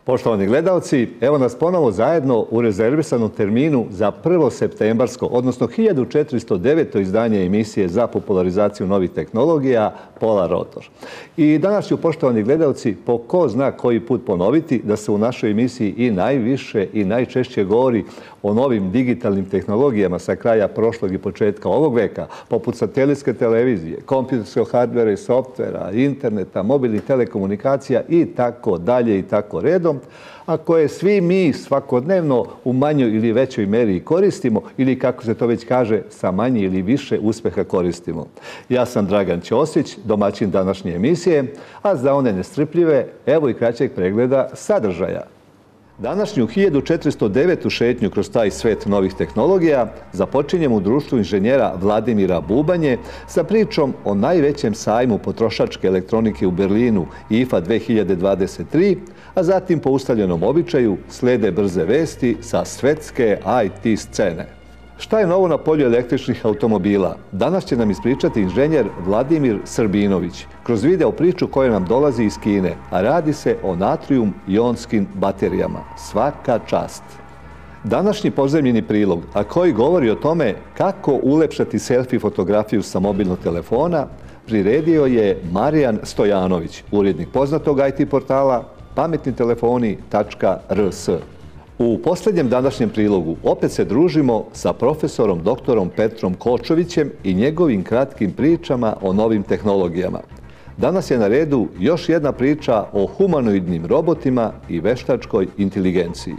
Poštovani gledalci, evo nas ponovo zajedno u rezervisanom terminu za 1. septembarsko, odnosno 1409. izdanje emisije za popularizaciju novih tehnologija Pola Rotor. I danas ću, poštovani gledalci, po ko zna koji put ponoviti da se u našoj emisiji i najviše i najčešće govori o novim digitalnim tehnologijama sa kraja prošlog i početka ovog veka, poput satelitske televizije, kompjuterskog hardvera i softvera, interneta, mobilnih telekomunikacija i tako dalje i tako redom, a koje svi mi svakodnevno u manjoj ili većoj meri koristimo ili, kako se to već kaže, sa manje ili više uspeha koristimo. Ja sam Dragan Ćosić, domaćin današnje emisije, a za one nestrpljive, evo i kraćeg pregleda sadržaja. Današnju 1409. šetnju kroz taj svet novih tehnologija započinjemo u društvu inženjera Vladimira Bubanje sa pričom o najvećem sajmu potrošačke elektronike u Berlinu IFA 2023, a zatim po ustaljenom običaju slede brze vesti sa svetske IT scene. Šta je novo na polju električnih automobila? Danas će nam ispričati inženjer Vladimir Srbinović kroz video priču koja nam dolazi iz Kine, a radi se o natrijum-ionskim baterijama. Svaka čast! Današnji pozemljeni prilog, a koji govori o tome kako ulepšati selfie fotografiju sa mobilnog telefona, priredio je Marijan Stojanović, urednik poznatog IT portala pametnitelefoni.rs. U posljednjem današnjem prilogu opet se družimo sa profesorom doktorom Petrom Kočovićem i njegovim kratkim pričama o novim tehnologijama. Danas je na redu još jedna priča o humanoidnim robotima i veštačkoj inteligenciji.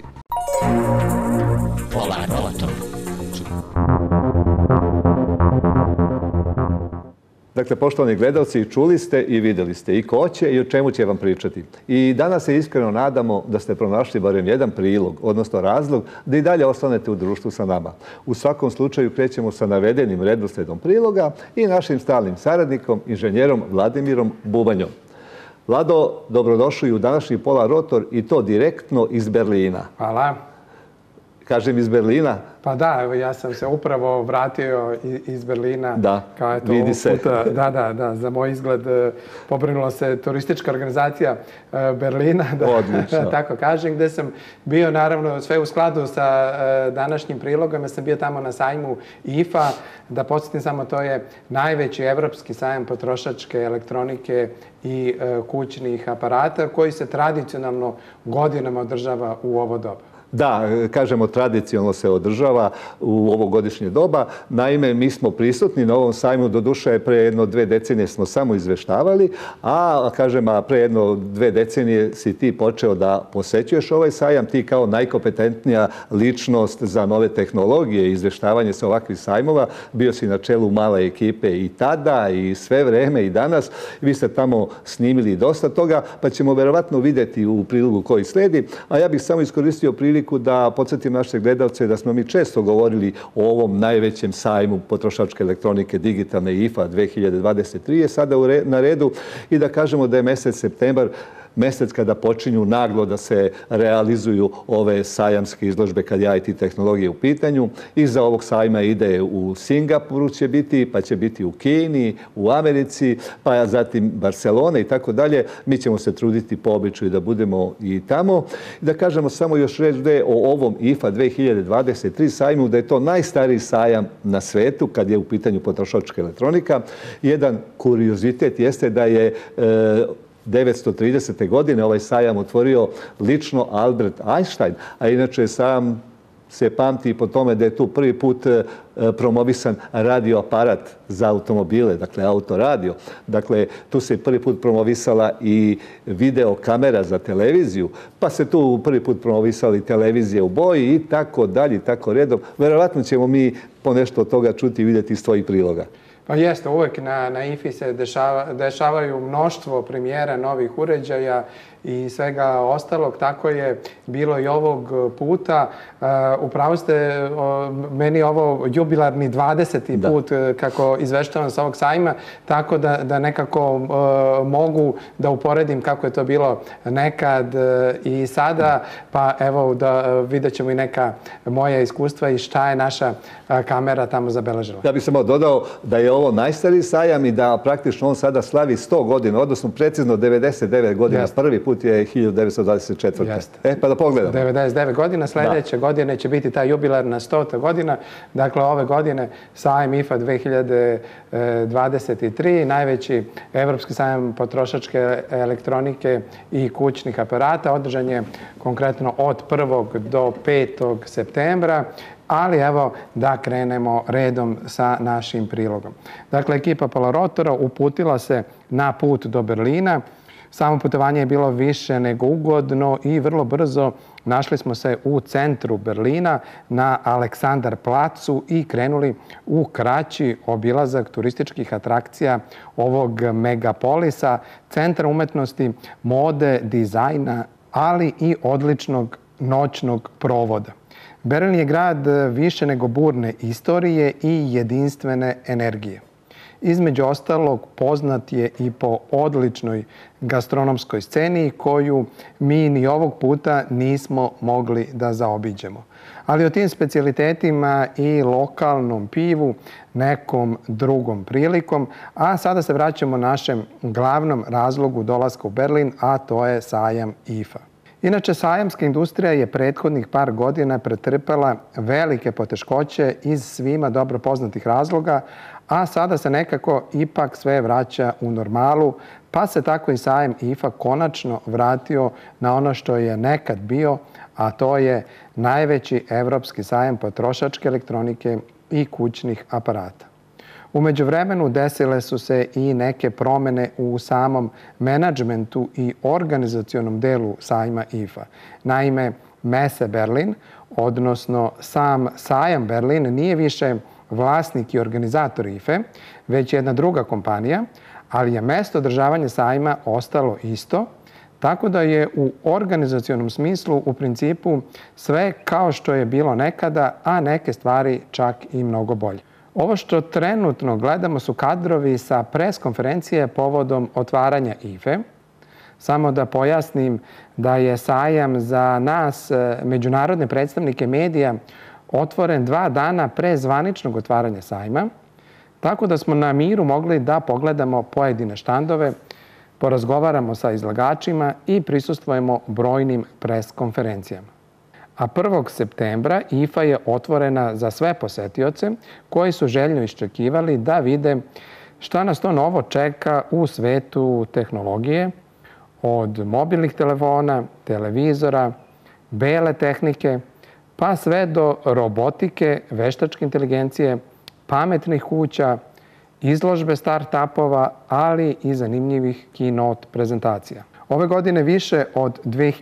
Pola Rotor. Dakle, poštovani gledalci, čuli ste i vidjeli ste i ko će i o čemu će vam pričati. I danas se iskreno nadamo da ste pronašli barem jedan prilog, odnosno razlog, da i dalje ostanete u društvu sa nama. U svakom slučaju krećemo sa navedenim redoslijedom priloga i našim stalnim saradnikom, inženjerom Vladimirom Bubanjom. Vlado, dobrodošli u današnji Pola Rotor i to direktno iz Berlina. Hvala. Kažem iz Berlina. Pa da, evo ja sam se upravo vratio iz Berlina. Da, vidi se. Da, za moj izgled pobrinula se turistička organizacija Berlina, da tako kažem, gde sam bio naravno sve u skladu sa današnjim prilogom. Ja sam bio tamo na sajmu IFA, da podsjetim samo, to je najveći evropski sajam potrošačke elektronike i kućnih aparata koji se tradicionalno godinama održava u ovo doba. Da, kažemo, tradicionalno se održava u ovogodišnje doba. Naime, mi smo prisutni na ovom sajmu, doduše pre 1-2 decenije smo samo izveštavali, a pre 1-2 decenije si ti počeo da posećuješ ovaj sajam, ti kao najkompetentnija ličnost za nove tehnologije i izveštavanje sa ovakvih sajmova. Bio si na čelu male ekipe i tada i sve vreme i danas. Vi ste tamo snimili dosta toga, pa ćemo verovatno vidjeti u prilogu koji sledi. A ja bih samo iskoristio priliku da podsjetim naše gledalce da smo mi često govorili o ovom najvećem sajmu potrošačke elektronike digitalne IFA 2023 je sada na redu i da kažemo da je mjesec septembar mjesec kada počinju naglo da se realizuju ove sajamske izložbe kad je IT tehnologije u pitanju. Iza ovog sajma ide u Singapuru će biti, pa će biti u Kini, u Americi, pa zatim Barcelona i tako dalje. Mi ćemo se truditi po običaju da budemo i tamo. Da kažemo samo još reći da je o ovom IFA 2023 sajmu, da je to najstariji sajam na svetu kad je u pitanju potrošačka elektronika. Jedan kuriozitet jeste da je 1930. godine ovaj sajam otvorio lično Albert Einstein, a inače sam se pamti po tome da je tu prvi put promovisan radioaparat za automobile, dakle autoradio. Dakle, tu se prvi put promovisala i videokamera za televiziju, pa se tu prvi put promovisali televizije u boji i tako dalje, tako redom. Verovatno ćemo mi ponešto od toga čuti i vidjeti iz tvojih priloga. Pa jeste, uvek na IFI se dešavaju mnoštvo premijera novih uređaja i svega ostalog. Tako je bilo i ovog puta. Upravo ste, meni ovo jubilarni 20. put kako izveštavam sa ovog sajma, tako da nekako mogu da uporedim kako je to bilo nekad i sada. Pa evo da vidjet ćemo i neka moja iskustva i šta je naša kamera tamo zabeležila. Ja bih samo dodao da je ovo najstariji sajam i da praktično on sada slavi 100 godina, odnosno precizno 99 godina. Prvi put put je 1924. Jeste. Pa da pogledamo. 99 godina, sljedeće godine će biti ta jubilarna 100. godina. Dakle, ove godine sajam IFA 2023, najveći evropski sajam potrošačke elektronike i kućnih aparata. Održan je konkretno od 1. do 5. septembra. Ali evo da krenemo redom sa našim prilogom. Dakle, ekipa Polarotora uputila se na put do Berlina. Samo putovanje je bilo više nego ugodno i vrlo brzo našli smo se u centru Berlina na Aleksandarplacu i krenuli u kraći obilazak turističkih atrakcija ovog megapolisa, centra umetnosti, mode, dizajna, ali i odličnog noćnog provoda. Berlin je grad više nego burne istorije i jedinstvene energije. Između ostalog, poznat je i po odličnoj gastronomskoj sceni koju mi ni ovog puta nismo mogli da zaobiđemo. Ali o tim specijalitetima i lokalnom pivu nekom drugom prilikom, a sada se vraćamo našem glavnom razlogu dolaska u Berlin, a to je sajam IFA. Inače, sajamska industrija je prethodnih par godina pretrpela velike poteškoće iz svima dobro poznatih razloga, a sada se nekako ipak sve vraća u normalu, pa se tako i sajam IFA konačno vratio na ono što je nekad bio, a to je najveći evropski sajam potrošačke elektronike i kućnih aparata. U međuvremenu desile su se i neke promjene u samom menadžmentu i organizacionom delu sajma IFA. Naime, Messe Berlin, odnosno sam sajam Berlin, nije više vlasnik i organizator IFE, već jedna druga kompanija, ali je mesto održavanja sajma ostalo isto, tako da je u organizacionom smislu u principu sve kao što je bilo nekada, a neke stvari čak i mnogo bolje. Ovo što trenutno gledamo su kadrovi sa pres konferencije povodom otvaranja IFE. Samo da pojasnim da je sajam za nas, međunarodne predstavnike medija, otvoren 2 dana pre zvaničnog otvaranja sajma, tako da smo na miru mogli da pogledamo pojedine štandove, porazgovaramo sa izlagačima i prisustvujemo brojnim pres konferencijama. A 1. septembra IFA je otvorena za sve posetioce koji su željno iščekivali da vide šta nas to novo čeka u svetu tehnologije, od mobilnih telefona, televizora, bele tehnike, pa sve do robotike, veštačke inteligencije, pametnih kuća, izložbe start-upova, ali i zanimljivih keynote prezentacija. Ove godine više od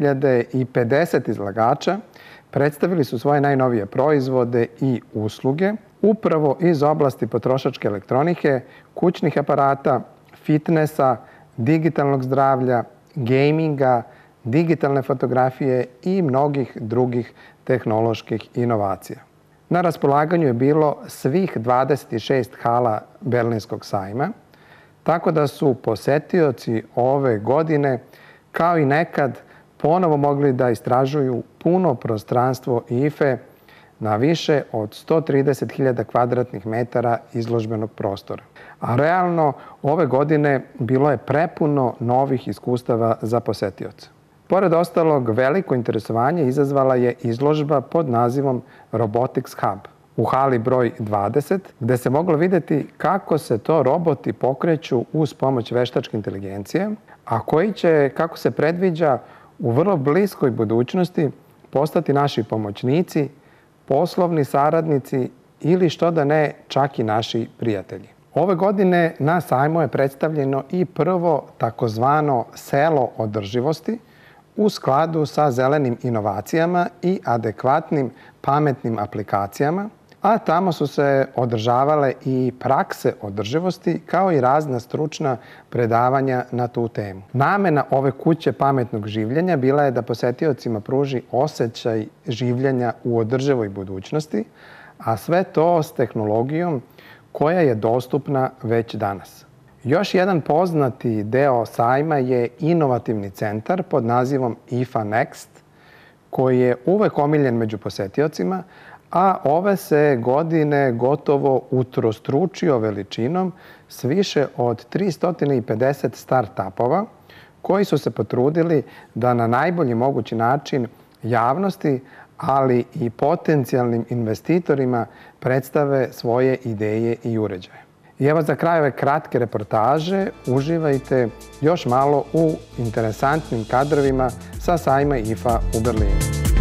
2050 izlagača predstavili su svoje najnovije proizvode i usluge upravo iz oblasti potrošačke elektronike, kućnih aparata, fitnesa, digitalnog zdravlja, gaminga, digitalne fotografije i mnogih drugih tehnoloških inovacija. Na raspolaganju je bilo svih 26 hala Berlinskog sajma, tako da su posetioci ove godine, kao i nekad, ponovo mogli da istražuju puno prostranstvo IFE na više od 130.000 kvadratnih metara izložbenog prostora. A realno, ove godine bilo je prepuno novih iskustava za posetioce. Pored ostalog, veliko interesovanje izazvala je izložba pod nazivom Robotics Hub u hali broj 20, gde se moglo vidjeti kako se to roboti pokreću uz pomoć veštačke inteligencije, a koji će, kako se predviđa, u vrlo bliskoj budućnosti postati naši pomoćnici, poslovni saradnici ili što da ne, čak i naši prijatelji. Ove godine na sajmu je predstavljeno i prvo takozvano selo održivosti u skladu sa zelenim inovacijama i adekvatnim pametnim aplikacijama, a tamo su se održavale i prakse održivosti kao i razna stručna predavanja na tu temu. Namena ove kuće pametnog življenja bila je da posetiocima pruži osjećaj življenja u održivoj budućnosti, a sve to s tehnologijom koja je dostupna već danas. Još jedan poznati deo sajma je inovativni centar pod nazivom IFA Next, koji je uvek omiljen među posetiocima, a ove se godine gotovo utrostručio veličinom s više od 350 start-upova koji su se potrudili da na najbolji mogući način javnosti, ali i potencijalnim investitorima predstave svoje ideje i uređaje. I evo za kraj ove kratke reportaže uživajte još malo u interesantnim kadrovima sa sajma IFA u Berlinu.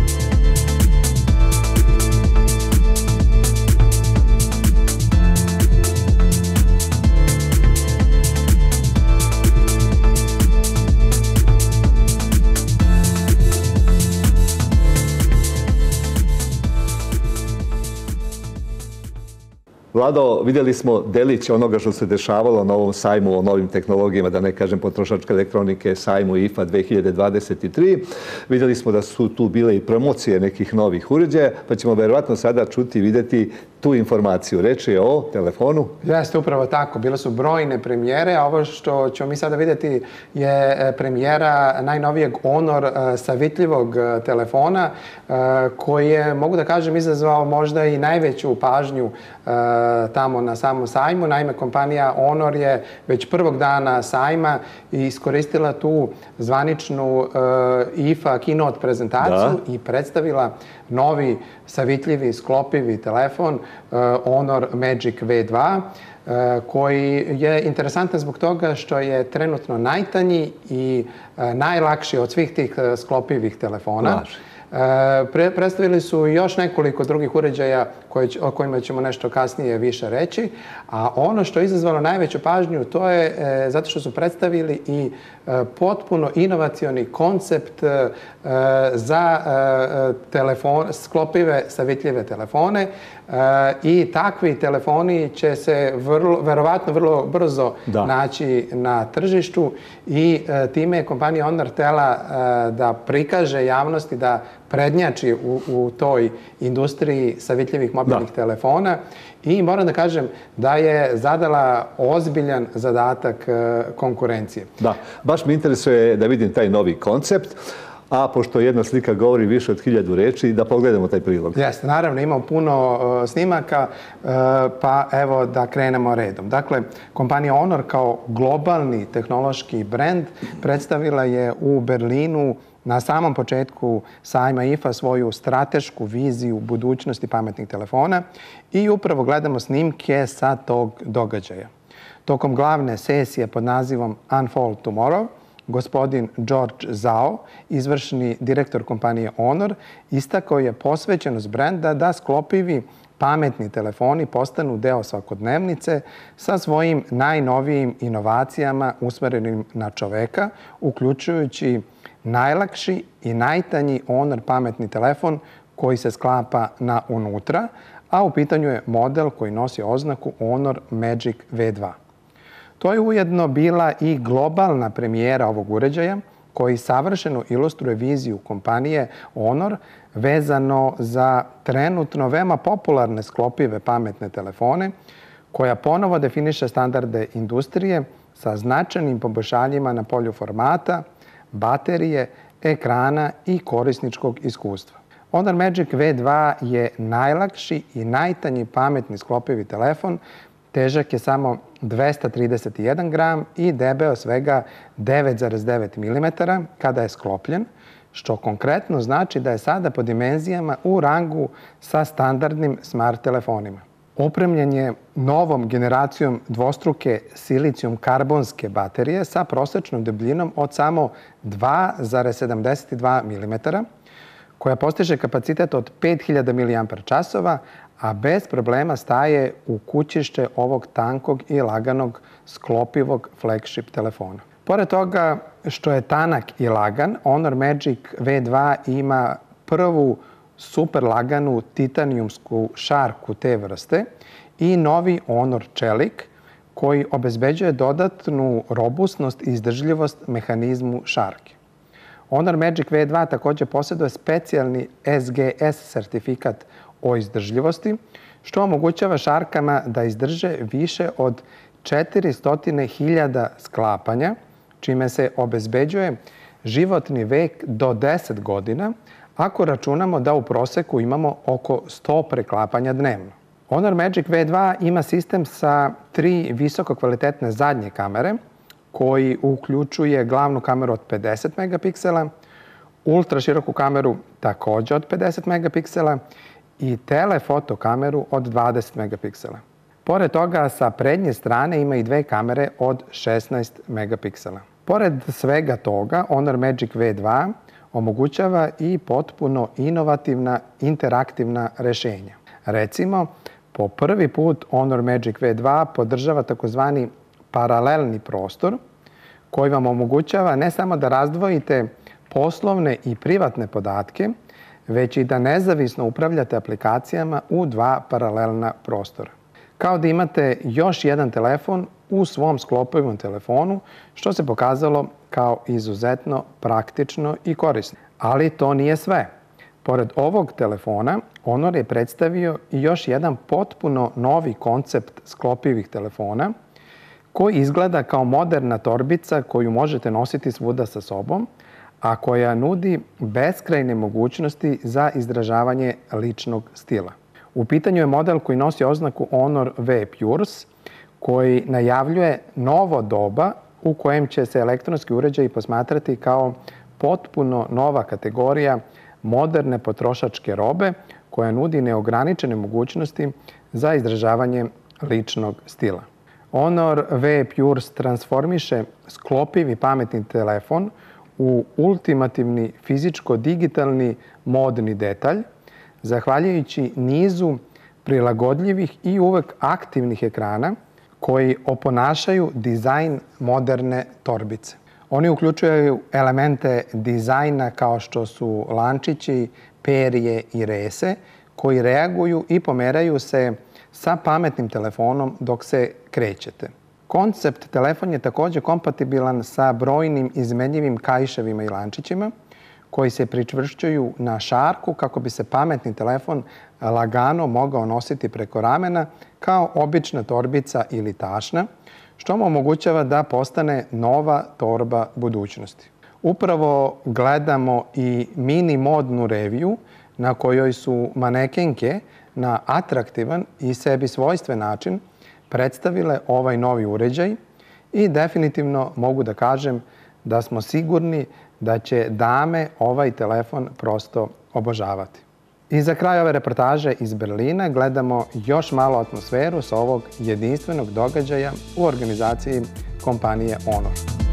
Vlado, vidjeli smo delić onoga što se dešavalo na ovom sajmu o novim tehnologijama, da ne kažem potrošačke elektronike, sajmu IFA 2023. Vidjeli smo da su tu bile i promocije nekih novih uređaja, pa ćemo verovatno sada čuti i vidjeti tu informaciju. Reč je o telefonu. Jeste, upravo tako. Bile su brojne premijere, a ovo što ćemo mi sada vidjeti je premijera najnovijeg Honor savitljivog telefona koji je, mogu da kažem, izazvao možda i najveću pažnju tamo na samom sajmu. Naime, kompanija Honor je već prvog dana sajma iskoristila tu zvaničnu IFA keynote prezentaciju i predstavila novi savitljivi sklopivi telefon Honor Magic V2 koji je interesantan zbog toga što je trenutno najtanji i najlakši od svih tih sklopivih telefona. Predstavili su još nekoliko drugih uređaja o kojima ćemo nešto kasnije više reći, a ono što je izazvalo najveću pažnju to je zato što su predstavili i potpuno inovacioni koncept za sklopive savitljive telefone i takvi telefoni će se verovatno vrlo brzo naći na tržištu i time je kompanija Honor htela da prikaže javnosti da prednjači u toj industriji savitljivih mobilnih telefona i moram da kažem da je zadala ozbiljan zadatak konkurencije. Da, baš me interesuje da vidim taj novi koncept, a pošto jedna slika govori više od 1000 reči, da pogledamo taj prilog. Jeste, naravno, imamo puno snimaka, pa evo da krenemo redom. Dakle, kompanija Honor kao globalni tehnološki brend predstavila je u Berlinu na samom početku sajma IFA svoju stratešku viziju budućnosti pametnih telefona i upravo gledamo snimke sa tog događaja. Tokom glavne sesije pod nazivom Unfold Tomorrow, gospodin George Zhao, izvršni direktor kompanije Honor, istakao je posvećenost brenda da sklopivi pametni telefoni postanu deo svakodnevnice sa svojim najnovijim inovacijama usmerenim na čoveka, uključujući najlakši i najtanji Honor pametni telefon koji se sklapa na unutra, a u pitanju je model koji nosi oznaku Honor Magic V2. To je ujedno bila i globalna premijera ovog uređaja koji savršeno ilustruje viziju kompanije Honor vezano za trenutno veoma popularne sklopive pametne telefone koja ponovo definiše standarde industrije sa značajnim poboljšanjima na polju formata, baterije, ekrana i korisničkog iskustva. Honor Magic V2 je najlakši i najtanji pametni sklopivi telefon, težak je samo 231 gram i debeo svega 9,9 mm kada je sklopljen, što konkretno znači da je sada po dimenzijama u rangu sa standardnim smart telefonima. Opremljen je novom generacijom dvostruke silicijum-karbonske baterije sa prosečnom debljinom od samo 2,72 mm, koja postiže kapacitet od 5000 mAh, a bez problema staje u kućište ovog tankog i laganog sklopivog flagship telefona. Pored toga što je tanak i lagan, Honor Magic V2 ima prvu super laganu titanijumsku šarku te vrste i novi Honor čelik koji obezbeđuje dodatnu robustnost i izdržljivost mehanizmu šarke. Honor Magic V2 također posjeduje specijalni SGS sertifikat o izdržljivosti, što omogućava šarkama da izdrže više od 400.000 sklapanja, čime se obezbeđuje životni vek do 10 godina, ako računamo da u proseku imamo oko 100 preklapanja dnevno. Honor Magic V2 ima sistem sa 3 visoko kvalitetne zadnje kamere, koji uključuje glavnu kameru od 50 megapiksela, ultra široku kameru takođe od 50 megapiksela i telefoto kameru od 20 megapiksela. Pored toga, sa prednje strane ima i dve kamere od 16 megapiksela. Pored svega toga, Honor Magic V2 omogućava i potpuno inovativna interaktivna rešenja. Recimo, po prvi put Honor Magic V2 podržava takozvani paralelni prostor koji vam omogućava ne samo da razdvojite poslovne i privatne podatke, već i da nezavisno upravljate aplikacijama u dva paralelna prostora. Kao da imate još jedan telefon u svom sklopivom telefonu, što se pokazalo kao izuzetno praktično i korisno. Ali to nije sve. Pored ovog telefona, Honor je predstavio i još jedan potpuno novi koncept sklopivih telefona, koji izgleda kao moderna torbica koju možete nositi svuda sa sobom, a koja nudi beskrajne mogućnosti za izražavanje ličnog stila. U pitanju je model koji nosi oznaku Honor V Pures, koji najavljuje novo doba u kojem će se elektronski uređaji posmatrati kao potpuno nova kategorija moderne potrošačke robe koja nudi neograničene mogućnosti za izražavanje ličnog stila. Honor V Pures transformiše sklopivi pametni telefon u ultimativni fizičko-digitalni modni detalj, zahvaljujući nizu prilagodljivih i uvek aktivnih ekrana koji oponašaju dizajn moderne torbice. Oni uključuju elemente dizajna kao što su lančići, perje i rese, koji reaguju i pomeraju se sa pametnim telefonom dok se krećete. Koncept telefon je takođe kompatibilan sa brojnim izmenjivim kaiševima i lančićima koji se pričvršćuju na šarku kako bi se pametni telefon lagano mogao nositi preko ramena kao obična torbica ili tašna, što mu omogućava da postane nova torba budućnosti. Upravo gledamo i mini modnu reviju na kojoj su manekenke na atraktivan i sebi svojstven način predstavile ovaj novi uređaj i definitivno mogu da kažem da smo sigurni da će dame ovaj telefon prosto obožavati. I za kraj ove reportaže iz Berlina gledamo još malo atmosferu sa ovog jedinstvenog događaja u organizaciji kompanije Honor.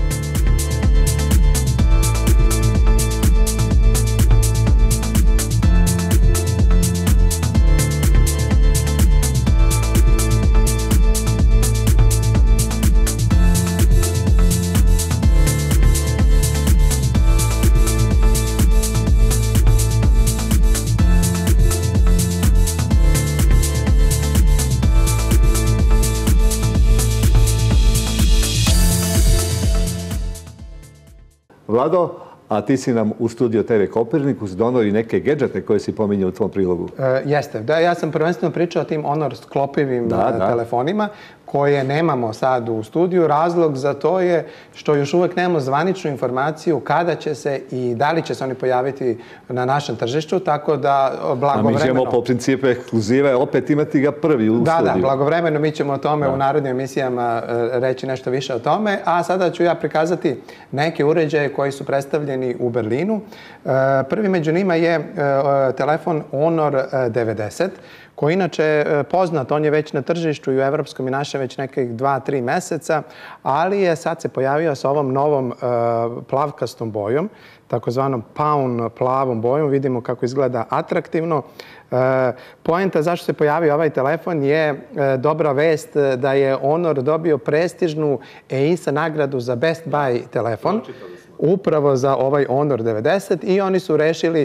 Vlado, a ti si nam u studio TV Kopernikus donao i neke gedžete koje si pominjao u tvom prilogu. Jeste. Da, ja sam prvenstveno pričao o tim Honor sklopivim telefonima koje nemamo sad u studiju. Razlog za to je što još uvek nemamo zvaničnu informaciju kada će se i da li će se oni pojaviti na našem tržištu, tako da blagovremeno... A mi ćemo po principu ekskluzive opet imati ga prvi u studiju. Da, blagovremeno mi ćemo o tome u narednim emisijama reći nešto više o tome, a sada ću ja prikazati neke uređaje koji su predstavljeni u Berlinu. Prvi među njima je telefon Honor 90, koji inače poznat, on je već na tržištu i u evropskom i našem već nekih 2-3 meseca, ali je sad se pojavio sa ovom novom plavkastom bojom, takozvanom paun plavom bojom. Vidimo kako izgleda atraktivno. Poenta zašto se pojavio ovaj telefon je dobra vest da je Honor dobio prestižnu EISA nagradu za Best Buy telefon. Upravo za ovaj Honor 90 i oni su rešili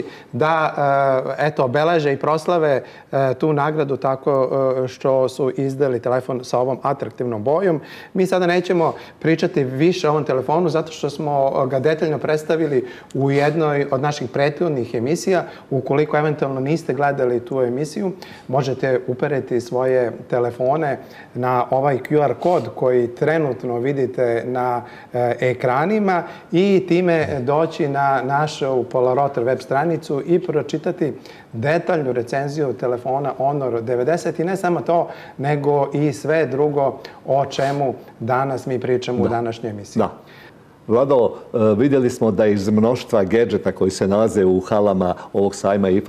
da obeleže i proslave tu nagradu tako što su izdali telefon sa ovom atraktivnom bojom. Mi sada nećemo pričati više o ovom telefonu zato što smo ga detaljno predstavili u jednoj od naših prethodnih emisija. Ukoliko eventualno niste gledali tu emisiju, možete uperiti svoje telefone na ovaj QR kod koji trenutno vidite na ekranima i i time doći na našu Polarotor web stranicu i pročitati detaljnu recenziju telefona Honor 90 i ne samo to, nego i sve drugo o čemu danas mi pričamo u današnjoj emisiji. Da. Vlado, vidjeli smo da iz mnoštva gadžeta koji se nalaze u halama ovog sajma IFA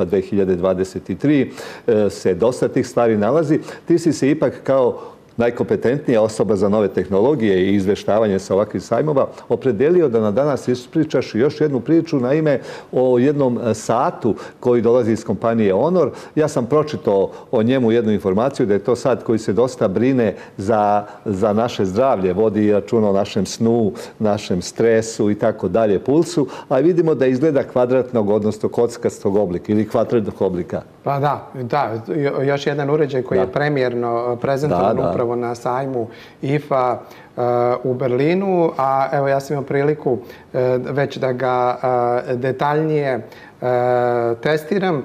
2023 se dosta tih stvari nalazi. Ti si se ipak kao najkompetentnija osoba za nove tehnologije i izveštavanje sa ovakvih sajmova opredelio da na danas ispričaš još jednu priču, naime o jednom satu koji dolazi iz kompanije Honor. Ja sam pročitao o njemu jednu informaciju da je to sat koji se dosta brine za naše zdravlje, vodi računa o našem snu, našem stresu i tako dalje, pulsu, a vidimo da izgleda kvadratnog, odnosno kockastog oblika ili kvadratnog oblika. Pa da, još jedan uređaj koji je premijerno prezentovan upravo na sajmu IFA u Berlinu, a evo ja sam imao priliku već da ga detaljnije testiram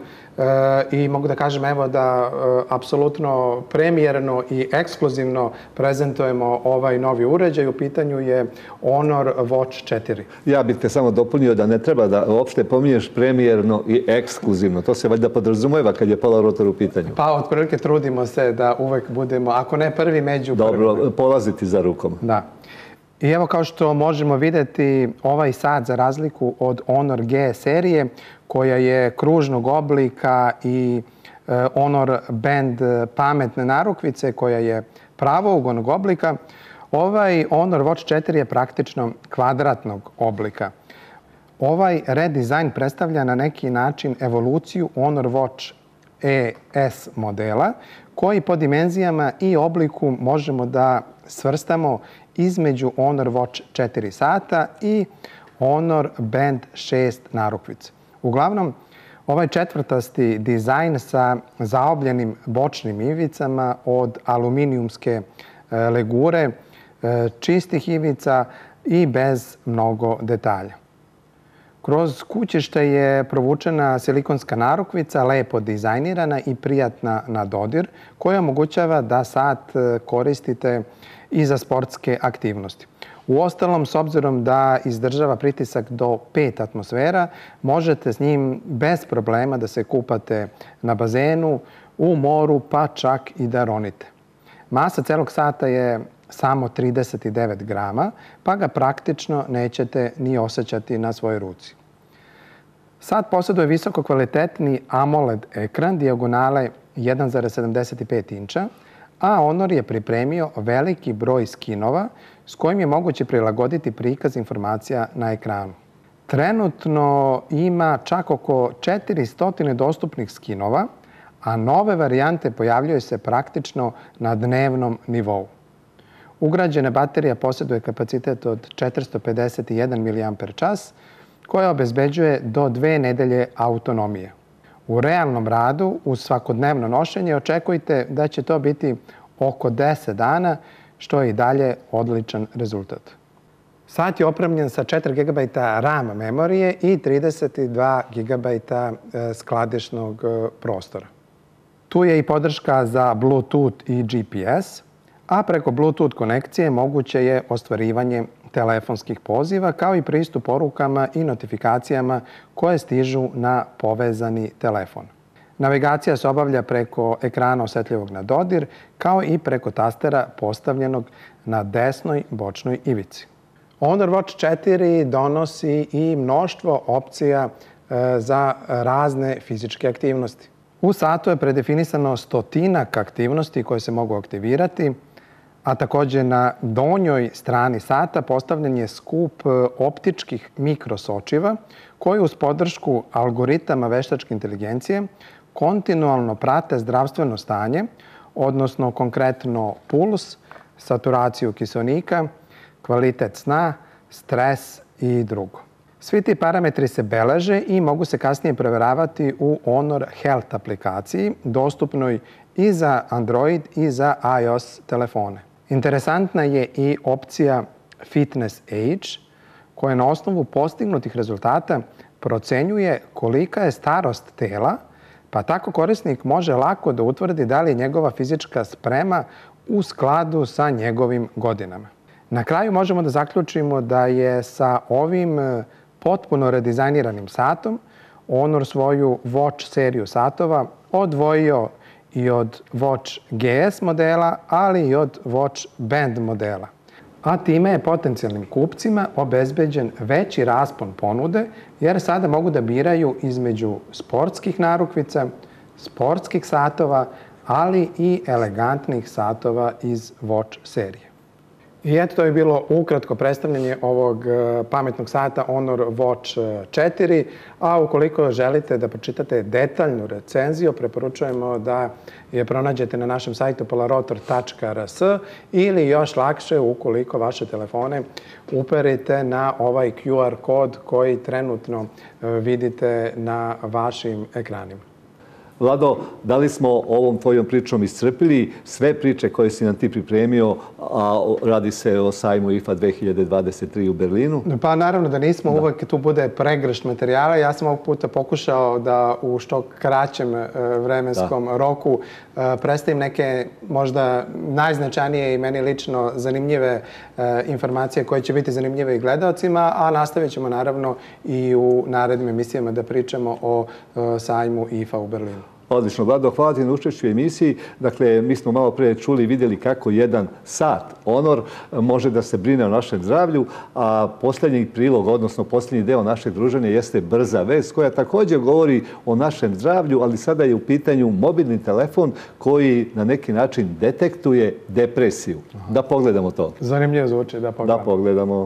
i mogu da kažem evo da apsolutno premijerno i ekskluzivno prezentujemo ovaj novi uređaj. U pitanju je Honor Watch 4. Ja bih te samo dopunio da ne treba da uopšte pominješ premijerno i ekskluzivno. To se valjda podrazumijeva kad je Polarotor u pitanju. Pa otprilike trudimo se da uvek budemo, ako ne prvi, među prvima. Dobro, polaziti za rukom. Da. I evo kao što možemo vidjeti, ovaj sat za razliku od Honor G serije koja je kružnog oblika i Honor Band pametne narukvice koja je pravougodnog oblika, ovaj Honor Watch 4 je praktično kvadratnog oblika. Ovaj redizajn predstavlja na neki način evoluciju Honor Watch ES modela koji po dimenzijama i obliku možemo da svrstamo između Honor Watch 4 sata i Honor Band 6 narukvice. Uglavnom, ovaj četvrtasti dizajn sa zaobljenim bočnim ivicama od aluminijumske legure, čistih ivica i bez mnogo detalja. Kroz kućište je provučena silikonska narukvica, lepo dizajnirana i prijatna na dodir, koja omogućava da sat koristite i za sportske aktivnosti. Uostalom, s obzirom da izdržava pritisak do 5 atmosfera, možete s njim bez problema da se kupate na bazenu, u moru, pa čak i da ronite. Masa celog sata je samo 39 grama, pa ga praktično nećete ni osjećati na svojoj ruci. Sat posjeduje visoko kvalitetni AMOLED ekran dijagonale 1,75 inča, a Honor je pripremio veliki broj skinova s kojim je moguće prilagoditi prikaz informacija na ekranu. Trenutno ima čak oko 400 dostupnih skinova, a nove varijante pojavljuju se praktično na dnevnom nivou. Ugrađena baterija posjeduje kapacitet od 451 mAh, koja obezbeđuje do 2 nedelje autonomije. U realnom radu, uz svakodnevno nošenje, očekujte da će to biti oko 10 dana, što je i dalje odličan rezultat. Sat je opremljen sa 4 GB RAM memorije i 32 GB skladišnog prostora. Tu je i podrška za Bluetooth i GPS, a preko Bluetooth konekcije moguće je ostvarivanje telefonskih poziva, kao i pristup porukama i notifikacijama koje stižu na povezani telefon. Navigacija se obavlja preko ekrana osetljivog na dodir, kao i preko tastera postavljenog na desnoj bočnoj ivici. Honor Watch 4 donosi i mnoštvo opcija za razne fizičke aktivnosti. U satu je predefinisano 100 aktivnosti koje se mogu aktivirati, a također na donjoj strani sata postavljen je skup optičkih mikrosočiva koji uz podršku algoritama veštačke inteligencije kontinualno prate zdravstveno stanje, odnosno konkretno puls, saturaciju kiseonika, kvalitet sna, stres i drugo. Svi ti parametri se beleže i mogu se kasnije proveravati u Honor Health aplikaciji, dostupnoj i za Android i za iOS telefone. Interesantna je i opcija Fitness Age, koja na osnovu postignutih rezultata procenjuje kolika je starost tela, pa tako korisnik može lako da utvrdi da li je njegova fizička sprema u skladu sa njegovim godinama. Na kraju možemo da zaključimo da je sa ovim potpuno redizajniranim satom Honor svoju Watch seriju satova odvojio i od Watch GS modela, ali i od Watch Band modela. A time je potencijalnim kupcima obezbeđen veći raspon ponude, jer sada mogu da biraju između sportskih narukvica, sportskih satova, ali i elegantnih satova iz Watch serije. I eto, to je bilo ukratko predstavljanje ovog pametnog sata Honor Watch 4, a ukoliko želite da pročitate detaljnu recenziju, preporučujemo da je pronađete na našem sajtu polarotor.rs ili još lakše ukoliko vaše telefone uperite na ovaj QR kod koji trenutno vidite na vašim ekranima. Vlado, da li smo ovom tvojom pričom iscrpili sve priče koje si nam ti pripremio, a radi se o sajmu IFA 2023 u Berlinu? Pa naravno da nismo, uvek tu bude pregršt materijala. Ja sam ovog puta pokušao da u što kraćem vremenskom roku predstavim neke možda najznačajnije i meni lično zanimljive informacije koje će biti zanimljive i gledalcima, a nastavit ćemo naravno i u narednim emisijama da pričamo o sajmu IFA u Berlinu. Odlično, Vlado, hvala ti na učešću u emisiji. Dakle, mi smo malo prije čuli i vidjeli kako jedan sat Honor može da se brine o našem zdravlju, a posljednji prilog, odnosno posljednji deo našeg druženja jeste brza vez koja također govori o našem zdravlju, ali sada je u pitanju mobilni telefon koji na neki način detektuje depresiju. Da pogledamo to. Zanimljivo zvuči, da pogledamo. Da pogledamo.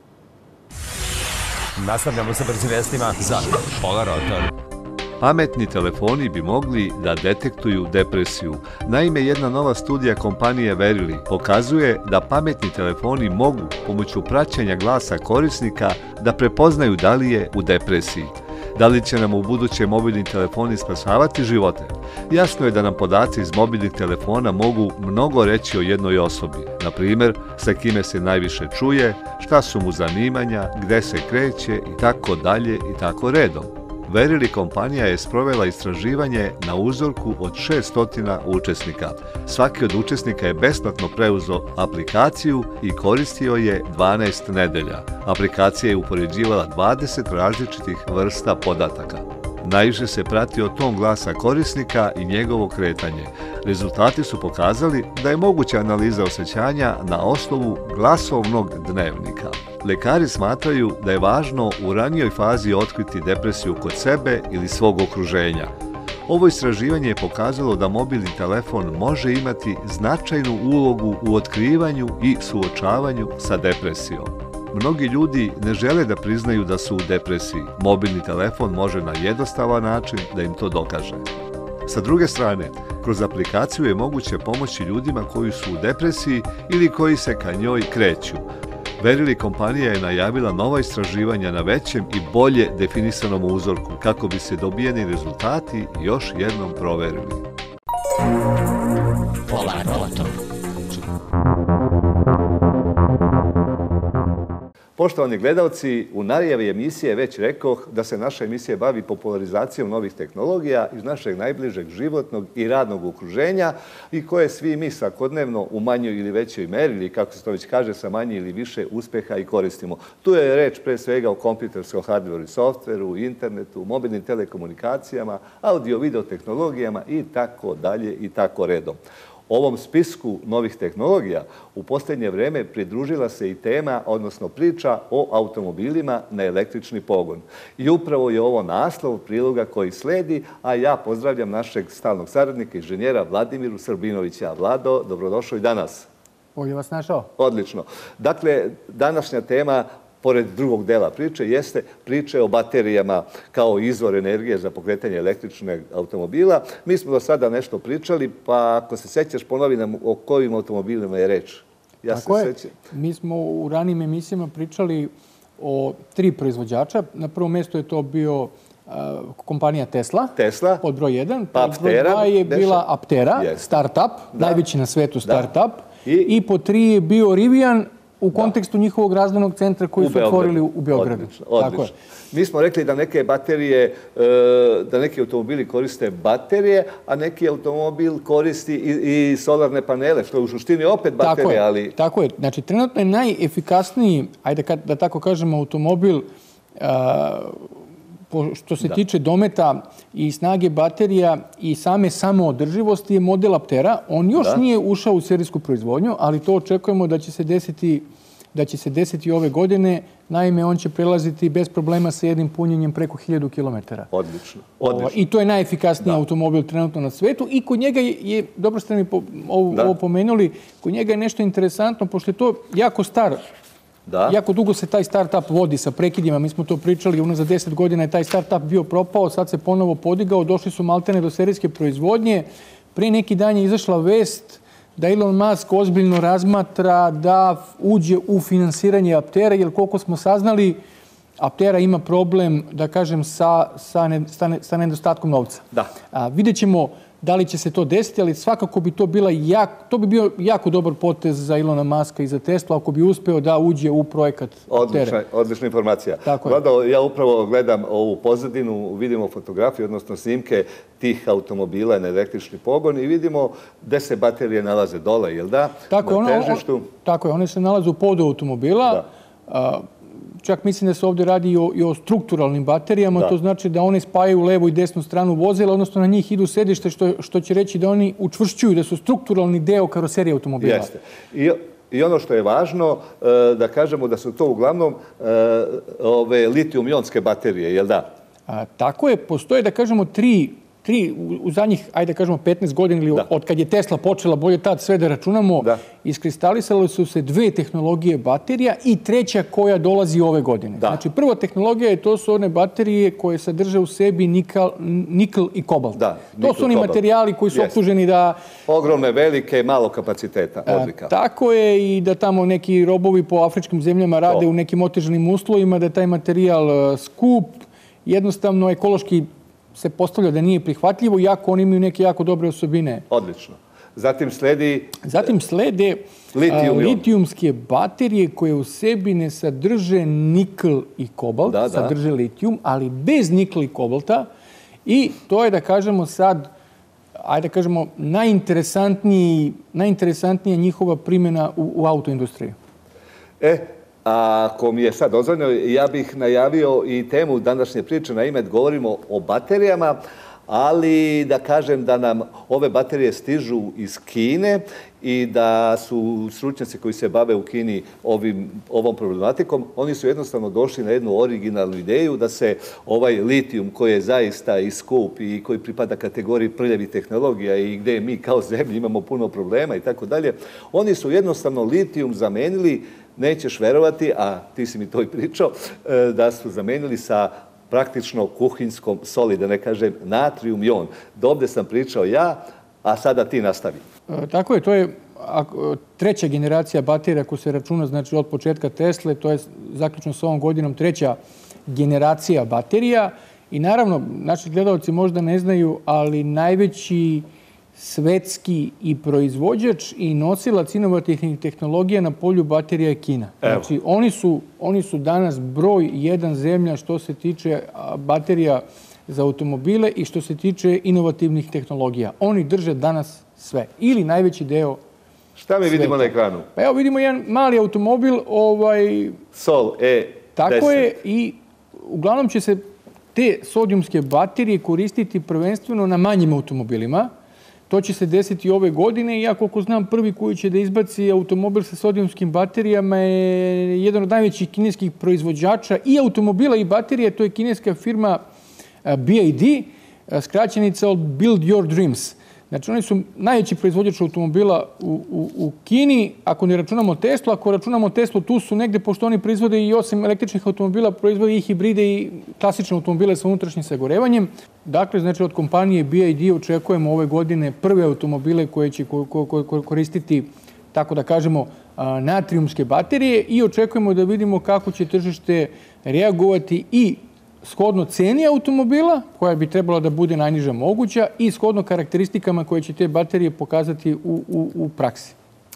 Nastavljamo sa brzim vestima za Polarotor. Pametni telefoni bi mogli da detektuju depresiju. Naime, jedna nova studija kompanije Verily pokazuje da pametni telefoni mogu pomoću praćenja glasa korisnika da prepoznaju da li je u depresiji. Da li će nam u buduće mobilni telefoni spasavati živote? Jasno je da nam podaci iz mobilnih telefona mogu mnogo reći o jednoj osobi. Na primjer, sa kime se najviše čuje, šta su mu zanimanja, gde se kreće i tako dalje i tako redom. Verily kompanija je sprovela istraživanje na uzorku od 600 učesnika. Svaki od učesnika je besplatno preuzeo aplikaciju i koristio je 12 nedelja. Aplikacija je upoređivala 20 različitih vrsta podataka. Najviše se pratio ton glasa korisnika i njegovo kretanje. Rezultati su pokazali da je moguća analiza osjećanja na osnovu glasovnog dnevnika. Lekari smatraju da je važno u ranijoj fazi otkriti depresiju kod sebe ili svog okruženja. Ovo istraživanje je pokazalo da mobilni telefon može imati značajnu ulogu u otkrivanju i suočavanju sa depresijom. Mnogi ljudi ne žele da priznaju da su u depresiji. Mobilni telefon može na jednostavan način da im to dokaže. Sa druge strane, kroz aplikaciju je moguće pomoći ljudima koji su u depresiji ili koji se ka njoj kreću. Verily kompanija je najavila nova istraživanja na većem i bolje definisanom uzorku kako bi se dobijeni rezultati još jednom proverili. Poštovani gledalci, u najavi emisije već rekoh da se naša emisija bavi popularizacijom novih tehnologija iz našeg najbližeg životnog i radnog okruženja i koje svi mi svakodnevno u manjoj ili većoj meri, ili kako se to već kaže, sa manje ili više uspeha i koristimo. Tu je reč pre svega o kompjuterskom hardveru i softveru, internetu, mobilnim telekomunikacijama, audio-video tehnologijama i tako dalje i tako redom. Ovom spisku novih tehnologija u posljednje vreme pridružila se i tema, odnosno priča o automobilima na električni pogon. I upravo je ovo naslov priloga koji sledi, a ja pozdravljam našeg stalnog saradnika, inženjera Vladimiru Srbinovića. Vlado, dobrodošao i danas. Ovdje vas našao. Odlično. Dakle, današnja tema, pored drugog dela priče, jeste priče o baterijama kao izvor energije za pokretanje električnog automobila. Mi smo do sada nešto pričali, pa ako se sećaš, ponovi nam o kojim automobilima je reč. Tako je. Mi smo u ranijim emisijama pričali o 3 proizvođača. Na prvom mjestu je to bio kompanija Tesla, pod broj 1. Pod broj 2 je bila Aptera, startup, najveći na svetu startup. I pod 3 je bio Rivian, u kontekstu njihovog razvojnog centra koji su otvorili u Beogradu. Odlično. Mi smo rekli da neke baterije, da neki automobili koriste baterije, a neki automobil koristi i solarne panele, što je u suštini opet baterije, ali... Tako je. Znači, trenutno je najefikasniji, ajde da tako kažemo, automobil što se tiče dometa i snage baterija i same samoodrživosti je model Aptera. On još nije ušao u serijsku proizvodnju, ali to očekujemo da će se desiti ove godine. Naime, on će prelaziti bez problema sa jednim punjenjem preko 1000 km. Odlično. I to je najefikasniji automobil trenutno na svetu. I kod njega je, dobro ste mi ovo pomenuli, kod njega je nešto interesantno, pošto je to jako star. Jako dugo se taj start-up vodi sa prekidima. Mi smo to pričali, unazad 10 godina je taj start-up bio propao, sad se ponovo podigao, došli su maltene do serijske proizvodnje. Prije neki dan je izašla vest da Elon Musk ozbiljno razmatra da uđe u finansiranje Aptera, jer koliko smo saznali, Aptera ima problem, da kažem, sa nedostatkom novca. Vidjet ćemo da li će se to desiti, ali svakako bi to bio jako dobar potez za Elona Muska i za Tesla ako bi uspeo da uđe u projekat Aptera. Odlična informacija. Ja upravo gledam ovu pozadinu, vidimo fotografije, odnosno snimke tih automobila na električni pogon i vidimo gde se baterije nalaze dole, jel da? Tako je, one se nalaze u podu automobila. Čak mislim da se ovdje radi i o strukturalnim baterijama, to znači da one spajaju levu i desnu stranu vozila, odnosno na njih idu sedište, što će reći da oni učvršćuju, da su strukturalni deo karoserije automobila. Jeste. I ono što je važno, da kažemo da su to uglavnom ove litijum-ionske baterije, jel da? Tako je, postoje, da kažemo, tri u zadnjih, ajde da kažemo, 15 godina ili od kad je Tesla počela, bolje tad sve da računamo, iskristalisale su se 2 tehnologije baterija i 3. koja dolazi ove godine. Znači, prva tehnologija je, to su one baterije koje sadrže u sebi nikl i kobalt. To su oni materijali koji su optuženi da... Ogromne, velike, malo kapaciteta, odlika. Tako je, i da tamo neki robovi po afričkim zemljama rade u nekim otežanim uslovima, da je taj materijal skup, jednostavno ekološki se postavlja da nije prihvatljivo, iako oni imaju neke jako dobre osobine. Odlično. Zatim slede litijumske baterije koje u sebi ne sadrže nikl i kobalt, sadrže litijum, ali bez nikla i kobalta. I to je, da kažemo sad, ajde da kažemo, najinteresantnija njihova primjena u autoindustriji. Ako mi je sad dozvoljeno, ja bih najavio i temu današnje priče, naime govorimo o baterijama, ali da kažem da nam ove baterije stižu iz Kine i da su stručnjaci koji se bave u Kini ovom problematikom, oni su jednostavno došli na jednu originalnu ideju da se ovaj litijum koji je zaista i skup i koji pripada kategoriji prljavih tehnologija i gde mi kao zemlja imamo puno problema i tako dalje, oni su jednostavno litijum zamenili, nećeš verovati, a ti si mi to i pričao, da su zamenili sa praktično kuhinskom soli, da ne kažem natrijum-ion. Dovde sam pričao ja, a sada ti nastavi. Tako je, to je 3. generacija baterija ako se računa, znači od početka Tesle, to je zaključno s ovom godinom 3. generacija baterija. I naravno, naši gledalci možda ne znaju, ali najveći svetski i proizvođač i nosilac inovativnih tehnologija na polju baterija je Kina. Znači, oni su danas broj 1 zemlja što se tiče baterija za automobile i što se tiče inovativnih tehnologija. Oni drže danas sve. Ili najveći deo Šta mi vidimo na ekranu? Pa evo vidimo jedan mali automobil. Sol E10. Tako je i uglavnom će se te sodijumske baterije koristiti prvenstveno na manjim automobilima. To će se desiti ove godine i ja koliko znam prvi koji će da izbaci automobil sa sodijumskim baterijama je jedan od najvećih kineskih proizvođača i automobila i baterije, to je kineska firma BYD, skraćenica od Build Your Dreams. Znači oni su najveći proizvođač automobila u Kini, ako ne računamo Teslu, ako računamo Teslu tu su negde, pošto oni proizvode i 8 električnih automobila, proizvode i hibride i klasične automobile sa unutrašnjim sagorevanjem. Dakle, znači od kompanije BYD očekujemo ove godine prve automobile koje će koristiti, tako da kažemo, natrijumske baterije i očekujemo da vidimo kako će tržište reagovati i shodno ceni automobila, koja bi trebala da bude najniža moguća, i shodno karakteristikama koje će te baterije pokazati u praksi.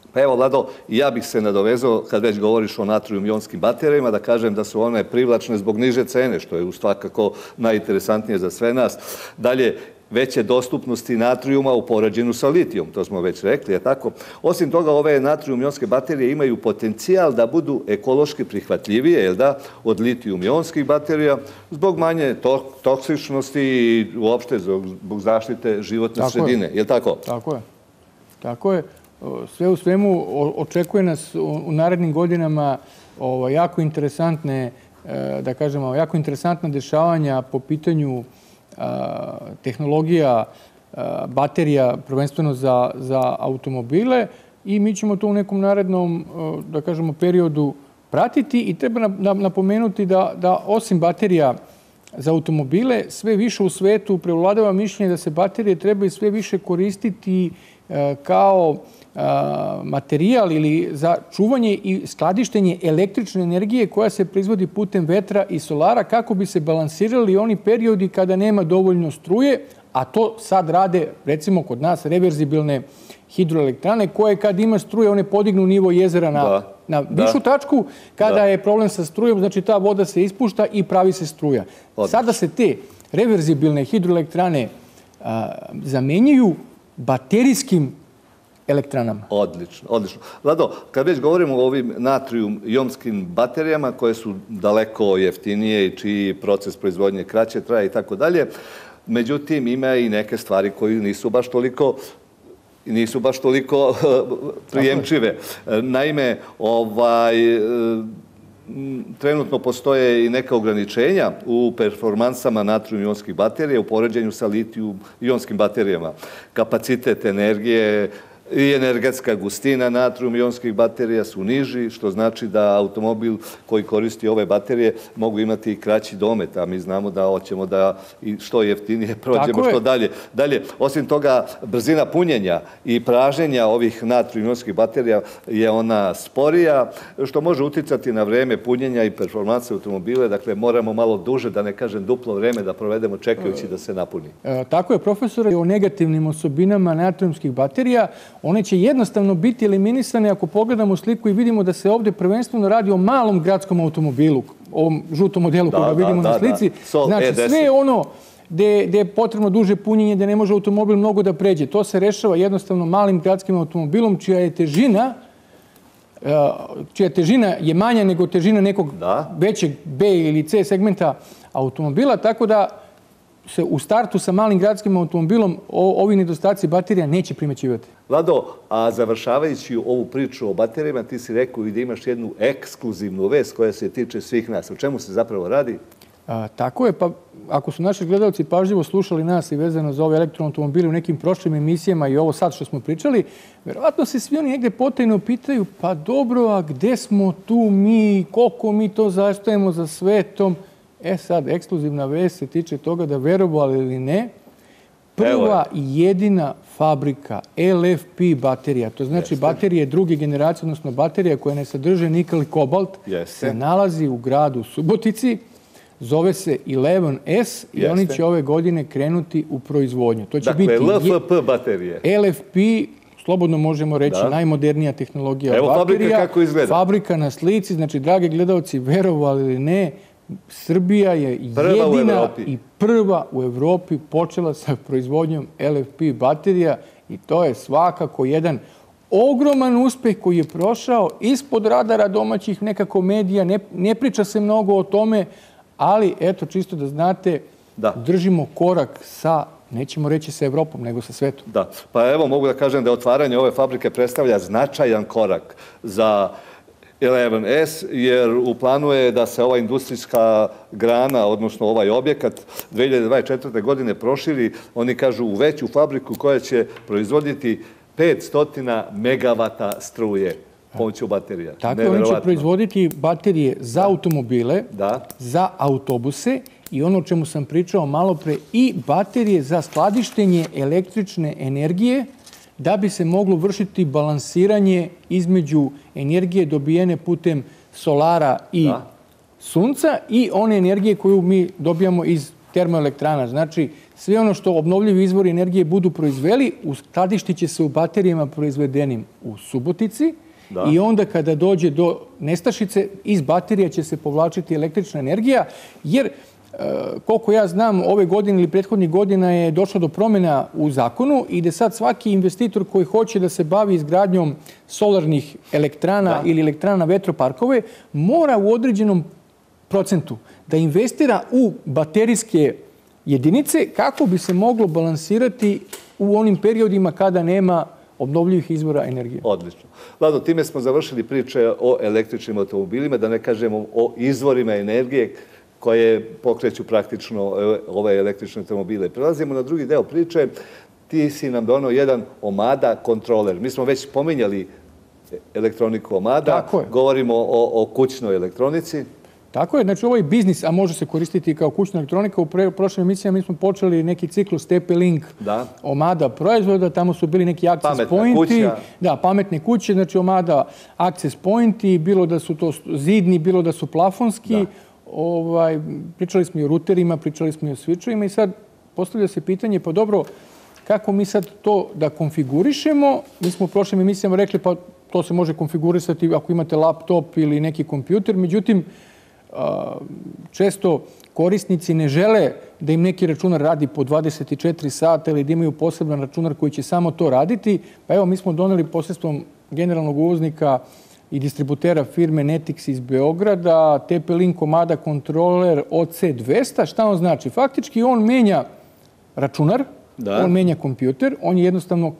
Pa evo, Lado, ja bih se nadovezao, kad već govoriš o natrijum-jonskim baterijama, da kažem da su one privlačne zbog niže cene, što je svakako najinteresantnije za sve nas. Dalje, veće dostupnosti natrijuma u poređenju sa litijom, to smo već rekli, je tako? Osim toga, ove natrijum-jonske baterije imaju potencijal da budu ekološki prihvatljivije, jel da, od litijum-jonskih baterija, zbog manje toksičnosti i uopšte zbog zaštite životne sredine, je li tako? Tako je. Tako je. Sve u svemu očekuje nas u narednim godinama jako interesantne, da kažemo, jako interesantna dešavanja po pitanju tehnologija baterija, prvenstveno za automobile, i mi ćemo to u nekom narednom, da kažemo, periodu pratiti. I treba napomenuti da osim baterija za automobile, sve više u svetu prevladava mišljenje da se baterije trebaju sve više koristiti kao materijal ili za čuvanje i skladištenje električne energije koja se proizvodi putem vetra i solara, kako bi se balansirali oni periodi kada nema dovoljno struje, a to sad rade, recimo kod nas, reverzibilne hidroelektrane, koje kad ima struje, one podignu nivo jezera na višu tačku. Kada je problem sa strujom, znači ta voda se ispušta i pravi se struja. Sada se te reverzibilne hidroelektrane zamenjuju baterijskim elektranama. Odlično, odlično. Lado, kad već govorimo o ovim natrijum-jonskim baterijama, koje su daleko jeftinije i čiji proces proizvodnje kraće traje i tako dalje, međutim, ima i neke stvari koje nisu baš toliko prijemčive. Naime, trenutno postoje i neka ograničenja u performansama natrijum-jonskih baterija u poređenju sa litijum-jonskim baterijama. Kapacitet energije i energetska gustina natrijum-jonskih baterija su niži, što znači da automobil koji koristi ove baterije mogu imati i kraći domet, a mi znamo da hoćemo da što jeftinije prođemo što dalje. Dalje, osim toga, brzina punjenja i pražnjenja ovih natrijum-jonskih baterija je ona sporija, što može uticati na vreme punjenja i performanse automobile. Dakle, moramo malo duže, da ne kažem duplo vreme, da provedemo čekajući da se napuni. Tako je, profesore, o negativnim osobinama natrijumskih baterija. One će jednostavno biti eliminisane ako pogledamo sliku i vidimo da se ovdje prvenstveno radi o malom gradskom automobilu, ovom žutom modelu koga vidimo na slici. Znači, sve ono gdje je potrebno duže punjenje, gdje ne može automobil mnogo da pređe. To se rešava jednostavno malim gradskim automobilom, čija težina je manja nego težina nekog većeg B ili C segmenta automobila, tako da se u startu sa malim gradskim automobilom ovi nedostaci baterija neće primećivati. Lado, a završavajući ovu priču o baterijama, ti si rekao i da imaš jednu ekskluzivnu vest koja se tiče svih nas. O čemu se zapravo radi? Tako je, pa ako su naši gledalci pažljivo slušali nas i vezano za ove elektroautomobile u nekim prošlim emisijama i ovo sad što smo pričali, verovatno se svi oni negde potajno pitaju, pa dobro, a gde smo tu mi, koliko mi to zastajemo za svetom? Sad, ekskluzivna vest se tiče toga da, verovali ili ne, prva i jedina fabrika LFP baterija, to znači baterije druge generacije, odnosno baterija koje ne sadrže nikl i kobalt, se nalazi u gradu Subotici, zove se 11S i oni će ove godine krenuti u proizvodnju. To će biti LFP baterije. LFP, slobodno možemo reći, najmodernija tehnologija baterija. Evo fabrika kako izgleda. Fabrika na slici, znači, dragi gledalci, verovali ili ne, Srbija je jedina i prva u Evropi počela sa proizvodnjom LFP baterija i to je svakako jedan ogroman uspeh koji je prošao ispod radara domaćih nekako medija. Ne priča se mnogo o tome, ali eto, čisto da znate, držimo korak sa, nećemo reći sa Evropom, nego sa svetom. Da, pa evo mogu da kažem da otvaranje ove fabrike predstavlja značajan korak za 11S, jer u planu je da se ova industrijska grana, odnosno ovaj objekat, 2024. godine proširi, oni kažu, u veću fabriku koja će proizvoditi 500 megavata struje pomoću baterija. Tako, oni će proizvoditi baterije za automobile, za autobuse i ono o čemu sam pričao malo pre, i baterije za skladištenje električne energije, da bi se moglo vršiti balansiranje između energije dobijene putem solara i sunca i one energije koju mi dobijamo iz termoelektrana. Znači, sve ono što obnovljivi izvori energije budu proizveli, uskladištit će se u baterijama proizvedenim u Subotici i onda kada dođe do nestašice, iz baterija će se povlačiti električna energija, jer koliko ja znam, ove godine ili prethodnih godina je došlo do promjena u zakonu i da sad svaki investitor koji hoće da se bavi izgradnjom solarnih elektrana ili elektrana na vetroparkove mora u određenom procentu da investira u baterijske jedinice kako bi se moglo balansirati u onim periodima kada nema obnovljivih izvora energije. Odlično. Vlado, time smo završili priče o električnim automobilima, da ne kažemo o izvorima energije koje pokreću praktično ove električne automobile. Prelazimo na drugi deo priče. Ti si nam donao jedan Omada kontroler. Mi smo već pominjali elektroniku Omada. Govorimo o kućnoj elektronici. Tako je. Znači, ovo je biznis, a može se koristiti kao kućna elektronika. U prošlim emisijama mi smo počeli neki ciklus TP-Link Omada proizvoda. Tamo su bili neki access pointi. Da, pametne kuće. Znači, Omada access pointi, bilo da su to zidni, bilo da su plafonski. Pričali smo i o ruterima, pričali smo i o switchovima i sad postavlja se pitanje, pa dobro, kako mi sad to da konfigurišemo? Mi smo u prošlim emisijama rekli, pa to se može konfigurisati ako imate laptop ili neki kompjuter, međutim, često korisnici ne žele da im neki računar radi po 24 sata ili da imaju poseban računar koji će samo to raditi. Pa evo, mi smo doneli posredstvom generalnog uvoznika i distributera firme Netix iz Beograda, TP-Link Omada Controller OC200. Šta on znači? Faktički on menja računar, on menja kompjuter, on je jednostavno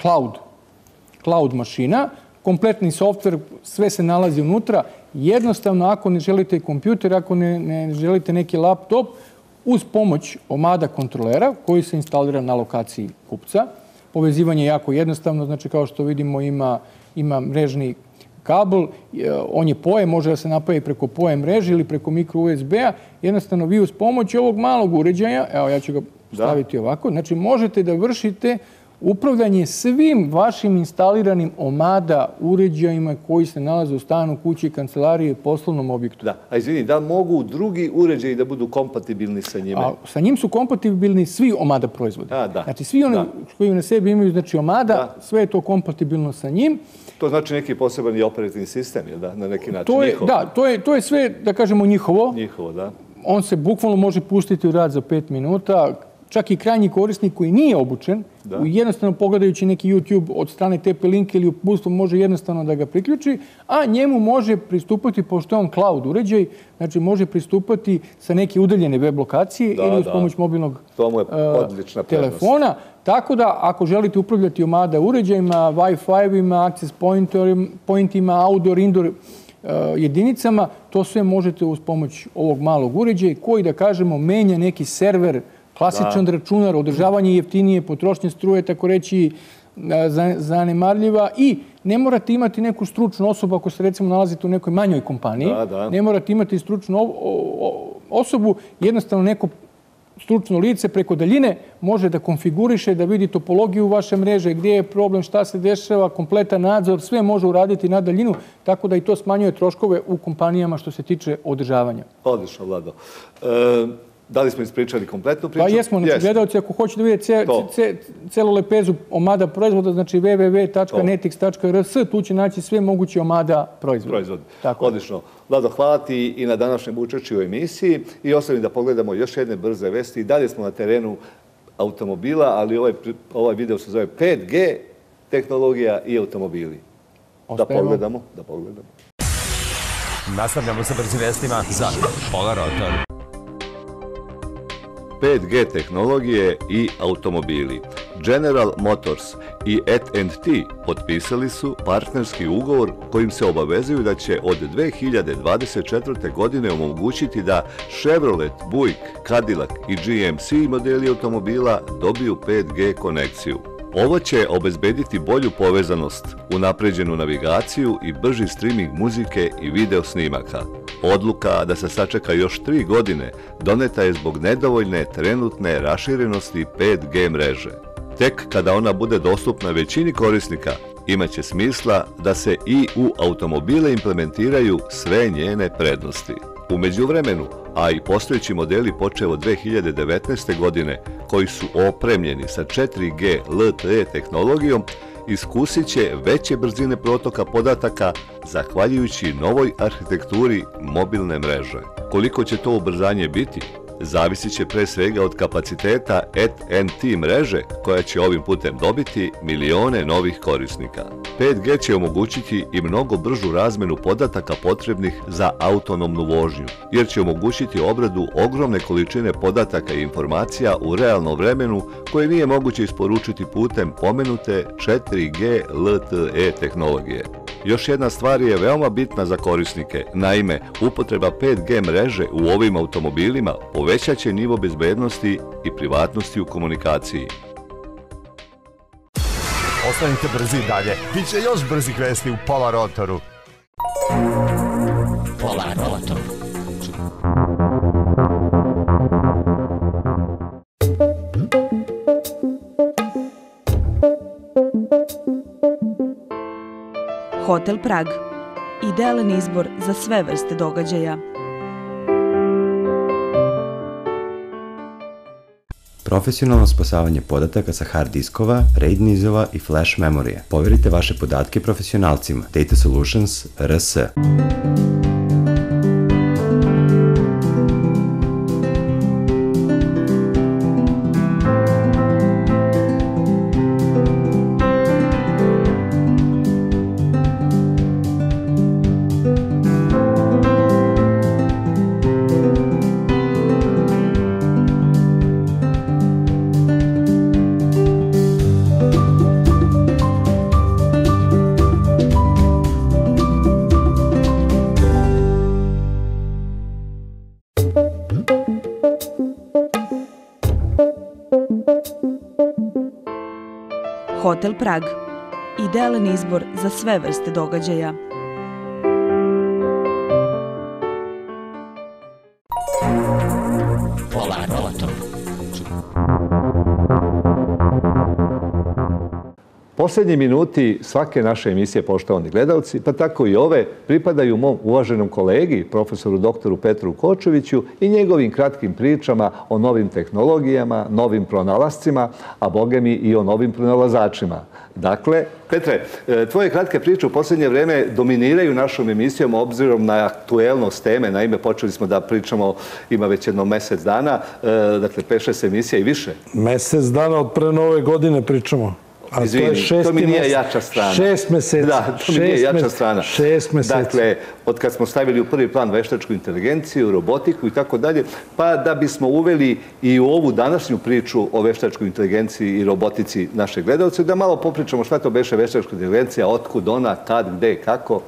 cloud mašina, kompletni softver, sve se nalazi unutra. Jednostavno, ako ne želite kompjuter, ako ne želite neki laptop, uz pomoć Omada kontrolera koji se instalira na lokaciji kupca. Povezivanje je jako jednostavno, znači kao što vidimo ima mrežni kabel, on je PoE, može da se napravi preko PoE mreže ili preko mikro USB-a. Jednostavno, vi uz pomoć ovog malog uređaja, evo ja ću ga staviti ovako, znači možete da vršite upravljanje svim vašim instaliranim Omada uređajima koji se nalaze u stanu, kući, kancelariji, poslovnom objektu. Da, a izvini, da mogu drugi uređaji da budu kompatibilni sa njime? Sa njim su kompatibilni svi Omada proizvodi. Znači svi oni koji na sebi imaju Omada, sve je to kompatibilno sa njim. To znači neki poseban i operativni sistem, je da, na neki način? Da, to je sve, da kažemo, njihovo. Njihovo, da. On se bukvalno može pustiti u rad za 5 minuta. Čak i krajnji korisnik koji nije obučen, jednostavno pogledajući neki YouTube od strane TP-Link ili uputstvo može jednostavno da ga priključi, a njemu može pristupati, pošto je on cloud uređaj, znači može pristupati sa neke udaljene web lokacije ili uz pomoć mobilnog telefona. Tako da, ako želite upravljati Omada uređajima, Wi-Fi-ima, access pointima, outdoor, indoor jedinicama, to sve možete uz pomoć ovog malog uređaja koji, da kažemo, menja neki server, klasičan računar, održavanje jeftinije, potrošnje struje, tako reći, zanemarljiva i ne morate imati neku stručnu osobu ako se recimo nalazite u nekoj manjoj kompaniji. Ne morate imati stručnu osobu, jednostavno neko stručno lice preko daljine može da konfiguriše, da vidi topologiju vaše mreže, gdje je problem, šta se dešava, kompletan nadzor, sve može uraditi na daljinu, tako da i to smanjuje troškove u kompanijama što se tiče održavanja. Odlično, Vlado. Da li smo ispričali kompletnu priču? Pa jesmo, znači gledalci, ako hoće da vidjeti celu lepezu Omada proizvoda, znači www.netix.rs, tu će naći sve moguće Omada proizvode. Odlično. Vlado, hvala ti i na današnjem učešću u emisiji i ostavim da pogledamo još jedne brze vesti. I dalje smo na terenu automobila, ali ovaj video se zove 5G, tehnologija i automobili. Da pogledamo. Nastavljamo sa brzim vestima za Pola Rotor. 5G tehnologije i automobili. General Motors i AT&T potpisali su partnerski ugovor kojim se obavezuju da će od 2024. godine omogućiti da Chevrolet, Buick, Cadillac i GMC modeli automobila dobiju 5G konekciju. Ovo će obezbediti bolju povezanost, unapređenu navigaciju i brži streaming muzike i video snimaka. Odluka da se sačeka još 3 godine doneta je zbog nedovoljne trenutne raširenosti 5G mreže. Tek kada ona bude dostupna većini korisnika, imaće smisla da se i u automobile implementiraju sve njene prednosti. U međuvremenu, a i postojeći modeli počev od 2019. godine koji su opremljeni sa 4G LTE tehnologijom iskusit će veće brzine protoka podataka zahvaljujući novoj arhitekturi mobilne mreže. Koliko će to ubrzanje biti? Zavisit će pre svega od kapaciteta AT&T mreže koja će ovim putem dobiti milione novih korisnika. 5G će omogućiti i mnogo bržu razmenu podataka potrebnih za autonomnu vožnju, jer će omogućiti obradu ogromne količine podataka i informacija u realnom vremenu koje nije moguće isporučiti putem pomenute 4G LTE tehnologije. Još jedna stvar je veoma bitna za korisnike. Naime, upotreba 5G mreže u ovim automobilima povećat će nivo bezbednosti i privatnosti u komunikaciji. Ostanite brzi dalje. Biće još brzih vesti u Pola Rotoru. Pola Rotor. Hotel Prag. Idealan izbor za sve vrste događaja. Profesionalno spasavanje podataka sa hard diskova, RAID nizova i flash memorije. Poverite vaše podatke profesionalcima. Data Solutions RS. Hotel Prag. Idealan izbor za sve vrste događaja. Pola Rotor. Posljednji minuti svake naše emisije, poštovani gledalci, pa tako i ove, pripadaju mom uvaženom kolegi, profesoru doktoru Petru Kočeviću i njegovim kratkim pričama o novim tehnologijama, novim pronalascima, a bogemi i o novim pronalazačima. Dakle, Petre, tvoje kratke priče u posljednje vreme dominiraju našom emisijom obzirom na aktuelnost teme. Naime, počeli smo da pričamo, ima već jedno mjesec dana, dakle 5-6 emisija i više. Mjesec dana od pre nove godine pričamo. Izvini, to mi nije jača strana. 6 meseci. Da, to mi nije jača strana. 6 meseci. Dakle, od kad smo stavili u prvi plan veštačku inteligenciju, robotiku i tako dalje, pa da bismo uveli i u ovu današnju priču o veštačkoj inteligenciji i robotici naše gledalce, da malo popričamo šta to beše veštačka inteligencija, otkud ona, kad, gde, kako.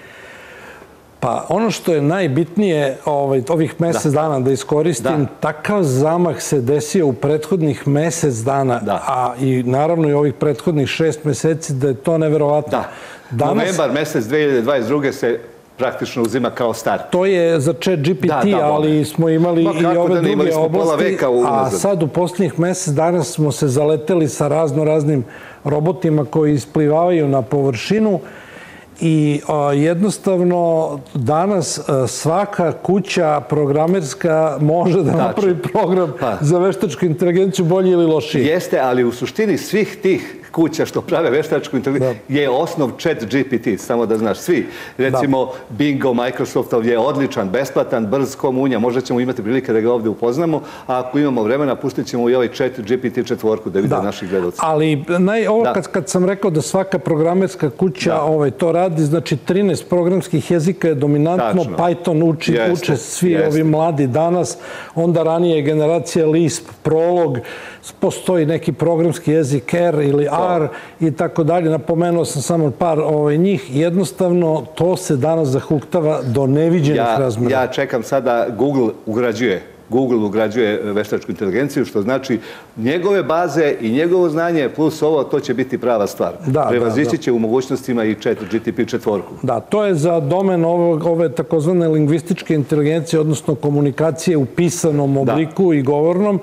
Pa ono što je najbitnije ovih mjesec dana da iskoristim, takav zamah se desio u prethodnih mjesec dana, a i naravno i ovih prethodnih 6 meseci, da je to neverovatno. Da, novembar mjesec 2022. se praktično uzima kao start. To je za ChatGPT, ali smo imali i ove druge oblasti, a sad u posljednjih mjesec dana smo se zaleteli sa raznim robotima koji isplivavaju na površinu. I jednostavno danas svaka kuća programerska može da napravi program za veštačku inteligenciju bolji ili lošiji. Jeste, ali u suštini svih tih kuća što prave veštačku inteligenciju je osnov ChatGPT, samo da znaš, svi. Recimo, Bingo Microsoftov je odličan, besplatan, brz ko munja, možda ćemo imati prilike da ga ovdje upoznamo, a ako imamo vremena, pustit ćemo i ovaj ChatGPT 4 da vide naših gledalca. Ali ovo kad sam rekao da svaka programerska kuća to radi, znači 13 programskih jezika je dominantno, Python uče svi ovi mladi danas, onda ranije generacija Lisp, Prolog, postoji neki programski jezik R ili R i tako dalje. Napomenuo sam samo par njih. Jednostavno, to se danas zahuktava do neviđenih razmjera. Ja čekam sada Google ugrađuje veštačku inteligenciju, što znači njegove baze i njegovo znanje plus ovo, to će biti prava stvar. Prevazići će u mogućnostima i ChatGPT 4. Da, to je za domen ove takozvane lingvističke inteligencije, odnosno komunikacije u pisanom obliku i govornom.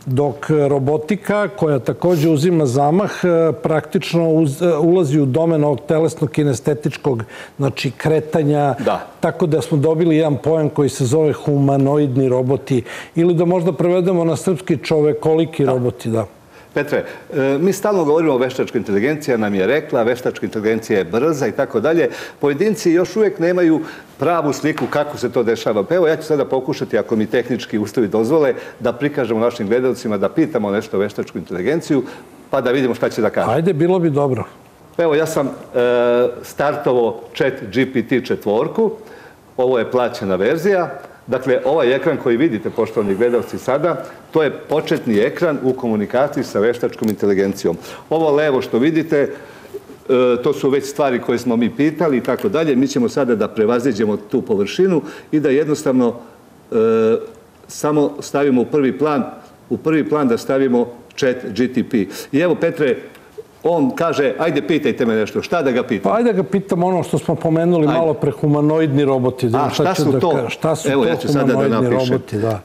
Dok robotika, koja takođe uzima zamah, praktično ulazi u domen ovog telesnog kinestetičkog, znači kretanja, tako da smo dobili jedan pojam koji se zove humanoidni roboti, ili da možda prevedemo na srpski čovekoliki roboti, da. Petre, mi stalno govorimo o veštačkoj inteligenciji, nam je rekla, veštačka inteligencija je brza i tako dalje. Pojedinci još uvijek nemaju pravu sliku kako se to dešava. Pa evo, ja ću sada pokušati, ako mi tehnički uslovi dozvole, da prikažemo našim gledalcima, da pitamo nešto o veštačku inteligenciju, pa da vidimo šta će da kaže. Ajde, bilo bi dobro. Pa evo, ja sam startovao ChatGPT 4. Ovo je plaćena verzija. Dakle, ovaj ekran koji vidite, poštovani gledalci, sada, to je početni ekran u komunikaciji sa veštačkom inteligencijom. Ovo levo što vidite, to su već stvari koje smo mi pitali i tako dalje. Mi ćemo sada da prevaziđemo tu površinu i da jednostavno samo stavimo u prvi plan da stavimo ChatGPT. I evo, Petre, on kaže, ajde, pitajte me nešto. Šta da ga pitam? Pa ajde ga pitam ono što smo pomenuli malo pre, humanoidni roboti. A šta su to? Evo, ja ću sada da napišem.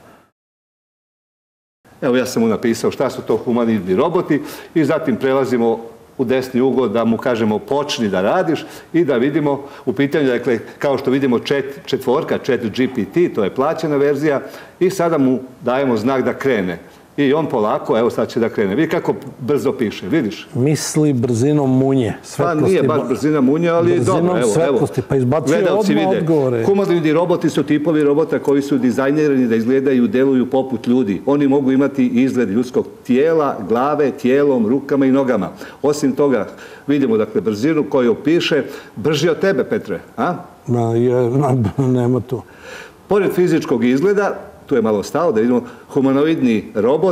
Evo, ja sam mu napisao šta su to humanoidni roboti i zatim prelazimo u desni ugao da mu kažemo počni da radiš i da vidimo u pitanju, dakle, kao što vidimo ChatGPT, to je plaćena verzija i sada mu dajemo znak da krene. I on polako, evo sad će da krene. Vidi kako brzo piše, vidiš? Misli brzinom munje. Pa nije baš brzina munje, ali je dobro. Brzinom svetlosti, pa izbacuje odmah odgovore. Humanoidni roboti su tipovi robota koji su dizajnirani da izgledaju i deluju poput ljudi. Oni mogu imati izgled ljudskog tijela, glave, tijelom, rukama i nogama. Osim toga, vidimo, dakle, brzinu koju piše brži od tebe, Petre, a? Nema tu. Pored fizičkog izgleda, tu je malo stao, da vidimo, humanoidni robot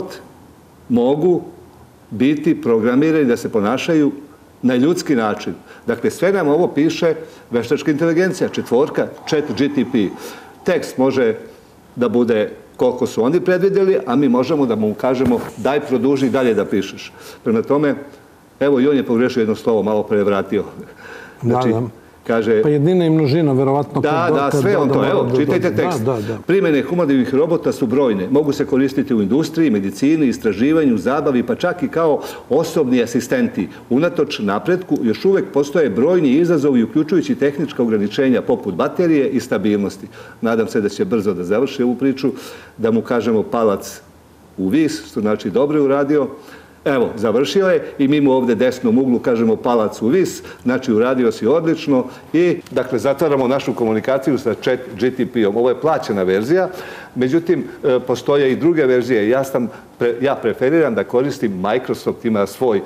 mogu biti programirani da se ponašaju na ljudski način. Dakle, sve nam ovo piše veštačka inteligencija, 4, ChatGPT. Tekst može da bude koliko su oni predvidjeli, a mi možemo da mu kažemo daj produži dalje da pišeš. Prema tome, evo i on je pogrešio jedno slovo, malo prevratio. Znači, kaže... Pa jednina i množina, verovatno... Da, sve on to. Evo, čitajte tekst. Primjene humanoidnih robota su brojne. Mogu se koristiti u industriji, medicini, istraživanju, zabavi, pa čak i kao osobni asistenti. Unatoč napretku, još uvek postoje brojni izazovi, uključujući tehnička ograničenja poput baterije i stabilnosti. Nadam se da će brzo da završi ovu priču, da mu kažemo palac u vis, što znači dobro je uradio. Evo, završio je i mi mu ovdje desnom uglu kažemo palac u vis, znači uradio si odlično i, dakle, zatvaramo našu komunikaciju sa ChatGPT-om. Ovo je plaćena verzija, međutim, postoje i druge verzije. Ja preferiram da koristim, Microsoft ima svoj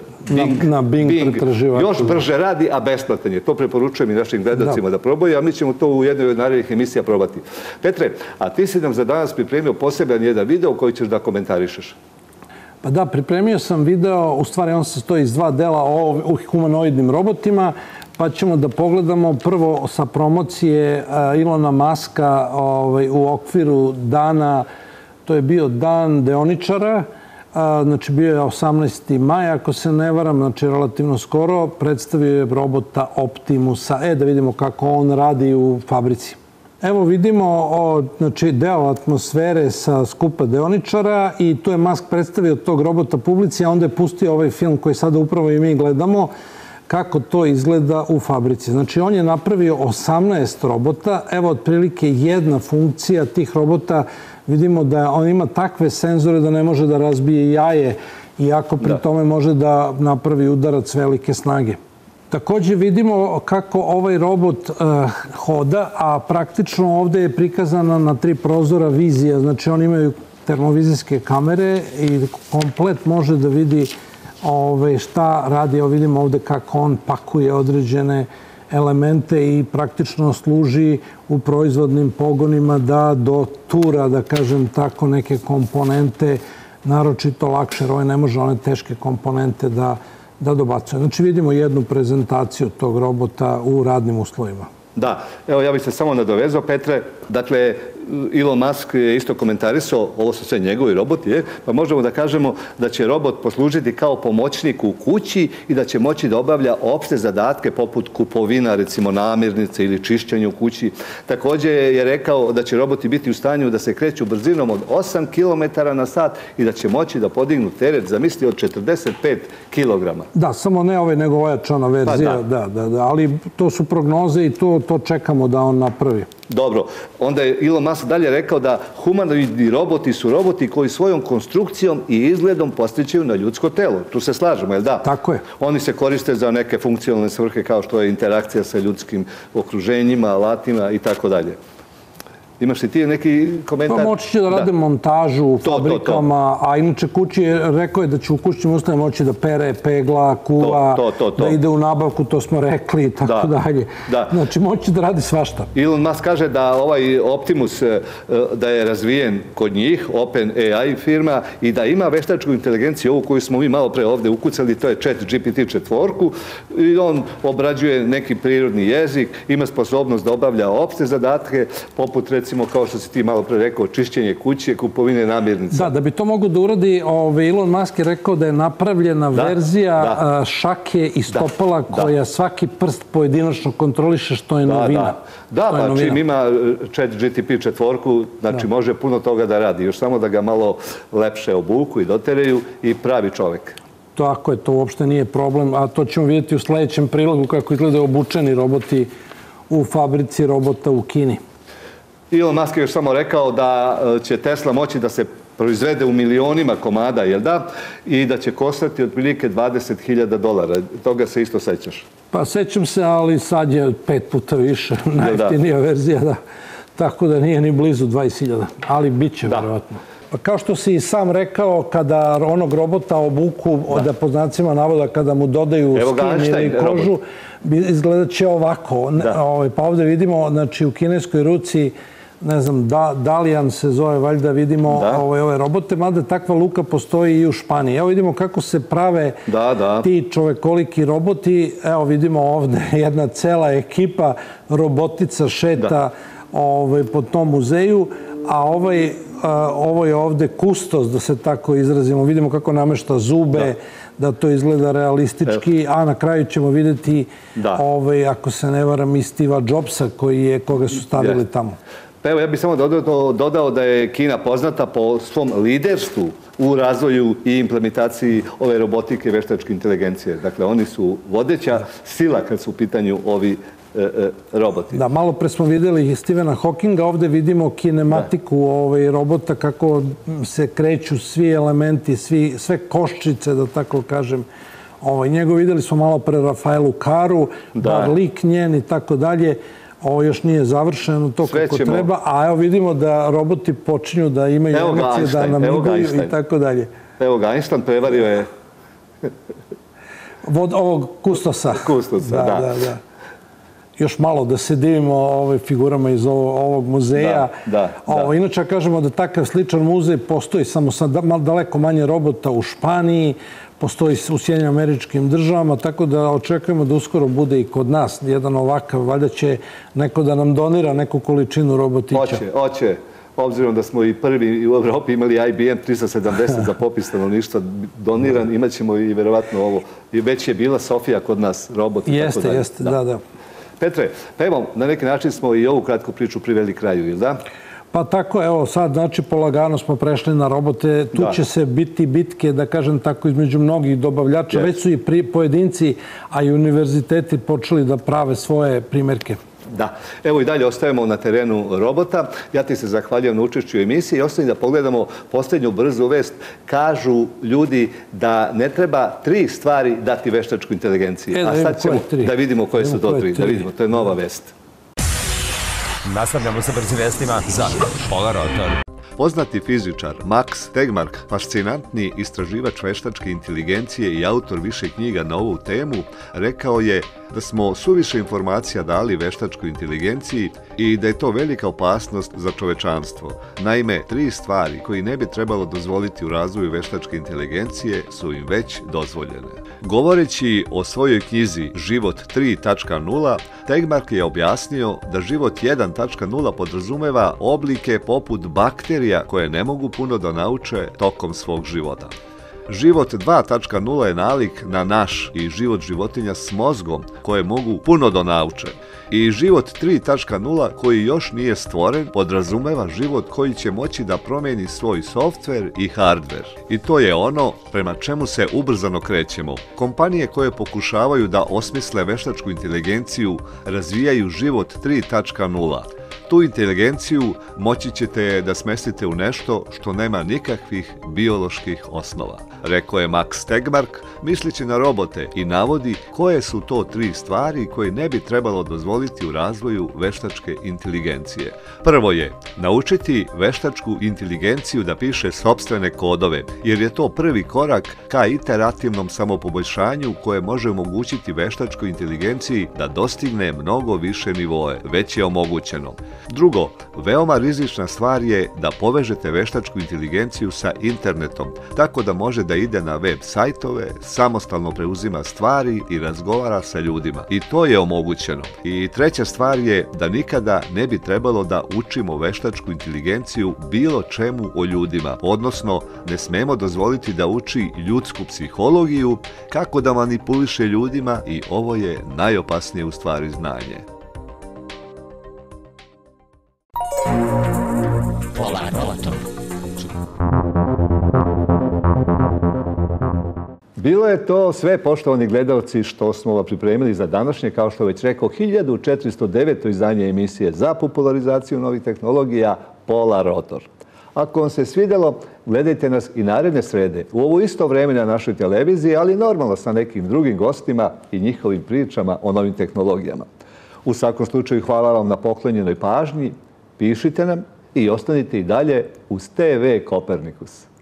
Bing pretraživač. Još brže radi, a besplatan je. To preporučujem i našim gledalcima da probaju, a mi ćemo to u jednoj od narednih emisija probati. Petre, a ti si nam za danas pripremio poseban jedan video koji ćeš da komentarišeš. Pa da, pripremio sam video, u stvari on se stoji iz dva dela o humanoidnim robotima, pa ćemo da pogledamo prvo sa promocije Ilona Maska u okviru dana, to je bio dan deoničara, znači bio je 18. maj, ako se ne varam, znači relativno skoro, predstavio je robota Optimusa. Da vidimo kako on radi u fabrici. Evo vidimo deo atmosfere sa skupa deoničara i tu je Musk predstavio tog robota publici, a onda je pustio ovaj film koji sada upravo i mi gledamo, kako to izgleda u fabrici. Znači, on je napravio 18 robota. Evo, otprilike jedna funkcija tih robota. Vidimo da on ima takve senzore da ne može da razbije jaje, iako pri tome može da napravi udarac velike snage. Također vidimo kako ovaj robot hoda, a praktično ovdje je prikazana na 3 prozora vizija. Znači, oni imaju termovizijske kamere i komplet može da vidi šta radi. Evo vidimo ovdje kako on pakuje određene elemente i praktično služi u proizvodnim pogonima da dotura, da kažem tako, neke komponente naročito lakše, jer ovaj ne može one teške komponente da dobacuje. Znači vidimo jednu prezentaciju tog robota u radnim uslovima. Da, evo ja bih se samo nadovezao, Petre, dakle, Elon Musk je isto komentarisao, ovo su sve njegovi roboti, pa možemo da kažemo da će robot poslužiti kao pomoćnik u kući i da će moći da obavlja opšte zadatke poput kupovina, recimo namirnice ili čišćenja u kući. Također je rekao da će roboti biti u stanju da se kreću brzinom od 8 km na sat i da će moći da podignu teret, zamisli, od 45 kg. Da, samo ne nego ojačana verzija, ali to su prognoze i to čekamo da on napravi. Dobro, onda je Elon Musk dalje rekao da humanoidni roboti su roboti koji svojom konstrukcijom i izgledom podsjećaju na ljudsko telo. Tu se slažemo, jel da? Tako je. Oni se koriste za neke funkcionalne svrhe kao što je interakcija sa ljudskim okruženjima, alatima i tako dalje. Imaš li ti neki komentar? Pa moći će da rade montažu u fabrikama, a inače kući rekao je da će u kućnim uslovima moći da pere, pegla, kuva, da ide u nabavku, to smo rekli i tako dalje. Znači moći da radi svašta. Elon Musk kaže da ovaj Optimus da je razvijen kod njih, OpenAI firma, i da ima veštačku inteligenciju, ovu koju smo mi malo pre ovde ukucali, to je ChatGPT 4, i on obrađuje neki prirodni jezik, ima sposobnost da obavlja opšte zadatke, poput recimo, kao što si ti malo pre rekao, čišćenje kuće, kupovine namirnica. Da bi to mogo da uradi, Elon Musk je rekao da je napravljena verzija šake i stopala koja svaki prst pojedinačno kontroliše, što je novina. Pa čim ima ChatGPT 4, znači može puno toga da radi. Još samo da ga malo lepše obuku i doteraju i pravi čovek. Tako je, to uopšte nije problem, a to ćemo vidjeti u sledećem prilogu kako izgledaju obučeni roboti u fabrici robota u Kini. Elon Musk je još samo rekao da će Tesla moći da se proizvede u milionima komada, jel da? I da će koštati otprilike $20.000. Toga se isto sećaš? Pa sećam se, ali sad je 5 puta više, najjeftinija verzija, da. Tako da nije ni blizu 20.000, ali bit će verovatno. Pa kao što si i sam rekao, kada onog robota obuku, da po znacima navoda, kada mu dodaju skin ili kožu, izgledat će ovako. Pa ovde vidimo, znači u kineskoj ruci, ne znam, Dalian se zove, valjda vidimo ove robote, mada takva luka postoji i u Španiji. Evo vidimo kako se prave ti čovekoliki roboti. Evo vidimo ovde jedna cela ekipa robotica šeta po tom muzeju, a ovo je ovde kustos, da se tako izrazimo. Vidimo kako namešta zube, da to izgleda realistički, a na kraju ćemo vidjeti, ako se ne varam, i Steva Jobsa koga su stavili tamo. Pa evo, ja bih samo dodao da je Kina poznata po svom liderstvu u razvoju i implementaciji ove robotike i veštačke inteligencije. Dakle, oni su vodeća sila kad su u pitanju ovi roboti. Da, malo pre smo videli Stephena Hawkinga, ovde vidimo kinematiku robota, kako se kreću svi elementi, sve koščice, da tako kažem. Njegov videli smo malo pre Rafaelu Caru, bar lik njen i tako dalje. Ovo još nije završeno, to kako treba, a evo vidimo da roboti počinju da imaju emocije, da namigaju i tako dalje. Evo ga, Einstein prevario je... Ovog kustosa. Kustosa, da. Još malo da se divimo figurama iz ovog muzeja. Inače, kažemo da takav sličan muzej postoji samo sa daleko manje robota u Španiji, postoji u Sjedinjenim Američkim Državama, tako da očekujemo da uskoro bude i kod nas jedan ovakav. Valjda će neko da nam donira neku količinu robotića. Hoće. Obzirom da smo i prvi u Evropi imali IBM 370 za popis stanovništva doniran, imat ćemo i verovatno ovo. Već je bila Sofija kod nas, robot. Jeste, da. Petre, pa evo, na neki način smo i ovu kratku priču priveli kraju, ili da? Pa tako, evo sad, znači, polagano smo prešli na robote. Tu će se biti bitke, da kažem tako, između mnogih dobavljača. Već su i pojedinci, a i univerziteti počeli da prave svoje primjerke. Da. Evo i dalje ostajemo na terenu robota. Ja ti se zahvaljujem na učešću u emisiji i ostavim da pogledamo posljednju brzu vest. Kažu ljudi da ne treba 3 stvari dati veštačku inteligenciji. A sad ćemo da vidimo koje su to 3. Da vidimo, to je nova vest. Nastavljamo sa brzim vestima za Pola Rotor. Poznati fizičar Max Tegmark, fascinantni istraživač veštačke inteligencije i autor više knjiga na ovu temu, rekao je: da smo suviše informacija dali veštačkoj inteligenciji i da je to velika opasnost za čovečanstvo. Naime, 3 stvari koje ne bi trebalo dozvoliti u razvoju veštačke inteligencije su im već dozvoljene. Govoreći o svojoj knjizi Život 3.0, Tegmark je objasnio da život 1.0 podrazumeva oblike poput bakterija koje ne mogu puno da nauče tokom svog života. Život 2.0 je nalik na naš i život životinja s mozgom koje mogu puno da nauče. I život 3.0 koji još nije stvoren podrazumeva život koji će moći da promeni svoj softver i hardver. I to je ono prema čemu se ubrzano krećemo. Kompanije koje pokušavaju da osmisle veštačku inteligenciju razvijaju život 3.0. Tu inteligenciju moći ćete da smestite u nešto što nema nikakvih bioloških osnova, rekao je Max Tegmark, misleći na robote i navodi koje su to 3 stvari koje ne bi trebalo dozvoliti u razvoju veštačke inteligencije. Prvo je naučiti veštačku inteligenciju da piše sopstvene kodove, jer je to prvi korak ka iterativnom samopoboljšanju koje može omogućiti veštačkoj inteligenciji da dostigne mnogo više nivoe, već je omogućeno. Drugo, veoma rizična stvar je da povežete veštačku inteligenciju sa internetom, tako da može da ide na web sajtove, samostalno preuzima stvari i razgovara sa ljudima. I to je omogućeno. I treća stvar je da nikada ne bi trebalo da učimo veštačku inteligenciju bilo čemu o ljudima, odnosno ne smemo dozvoliti da uči ljudsku psihologiju, kako da manipuliše ljudima i ovo je najopasnije u stvari znanje. Bilo je to sve, poštovani gledalci, što smo vam pripremili za današnje, kao što već rekao, 1409. izdanje emisije za popularizaciju novih tehnologija Pola Rotor. Ako vam se svidjelo, gledajte nas i naredne srede u ovo isto vreme na našoj televiziji, ali normalno sa nekim drugim gostima i njihovim pričama o novim tehnologijama. U svakom slučaju, hvala vam na poklonjenoj pažnji, pišite nam i ostanite i dalje uz TV Kopernikus.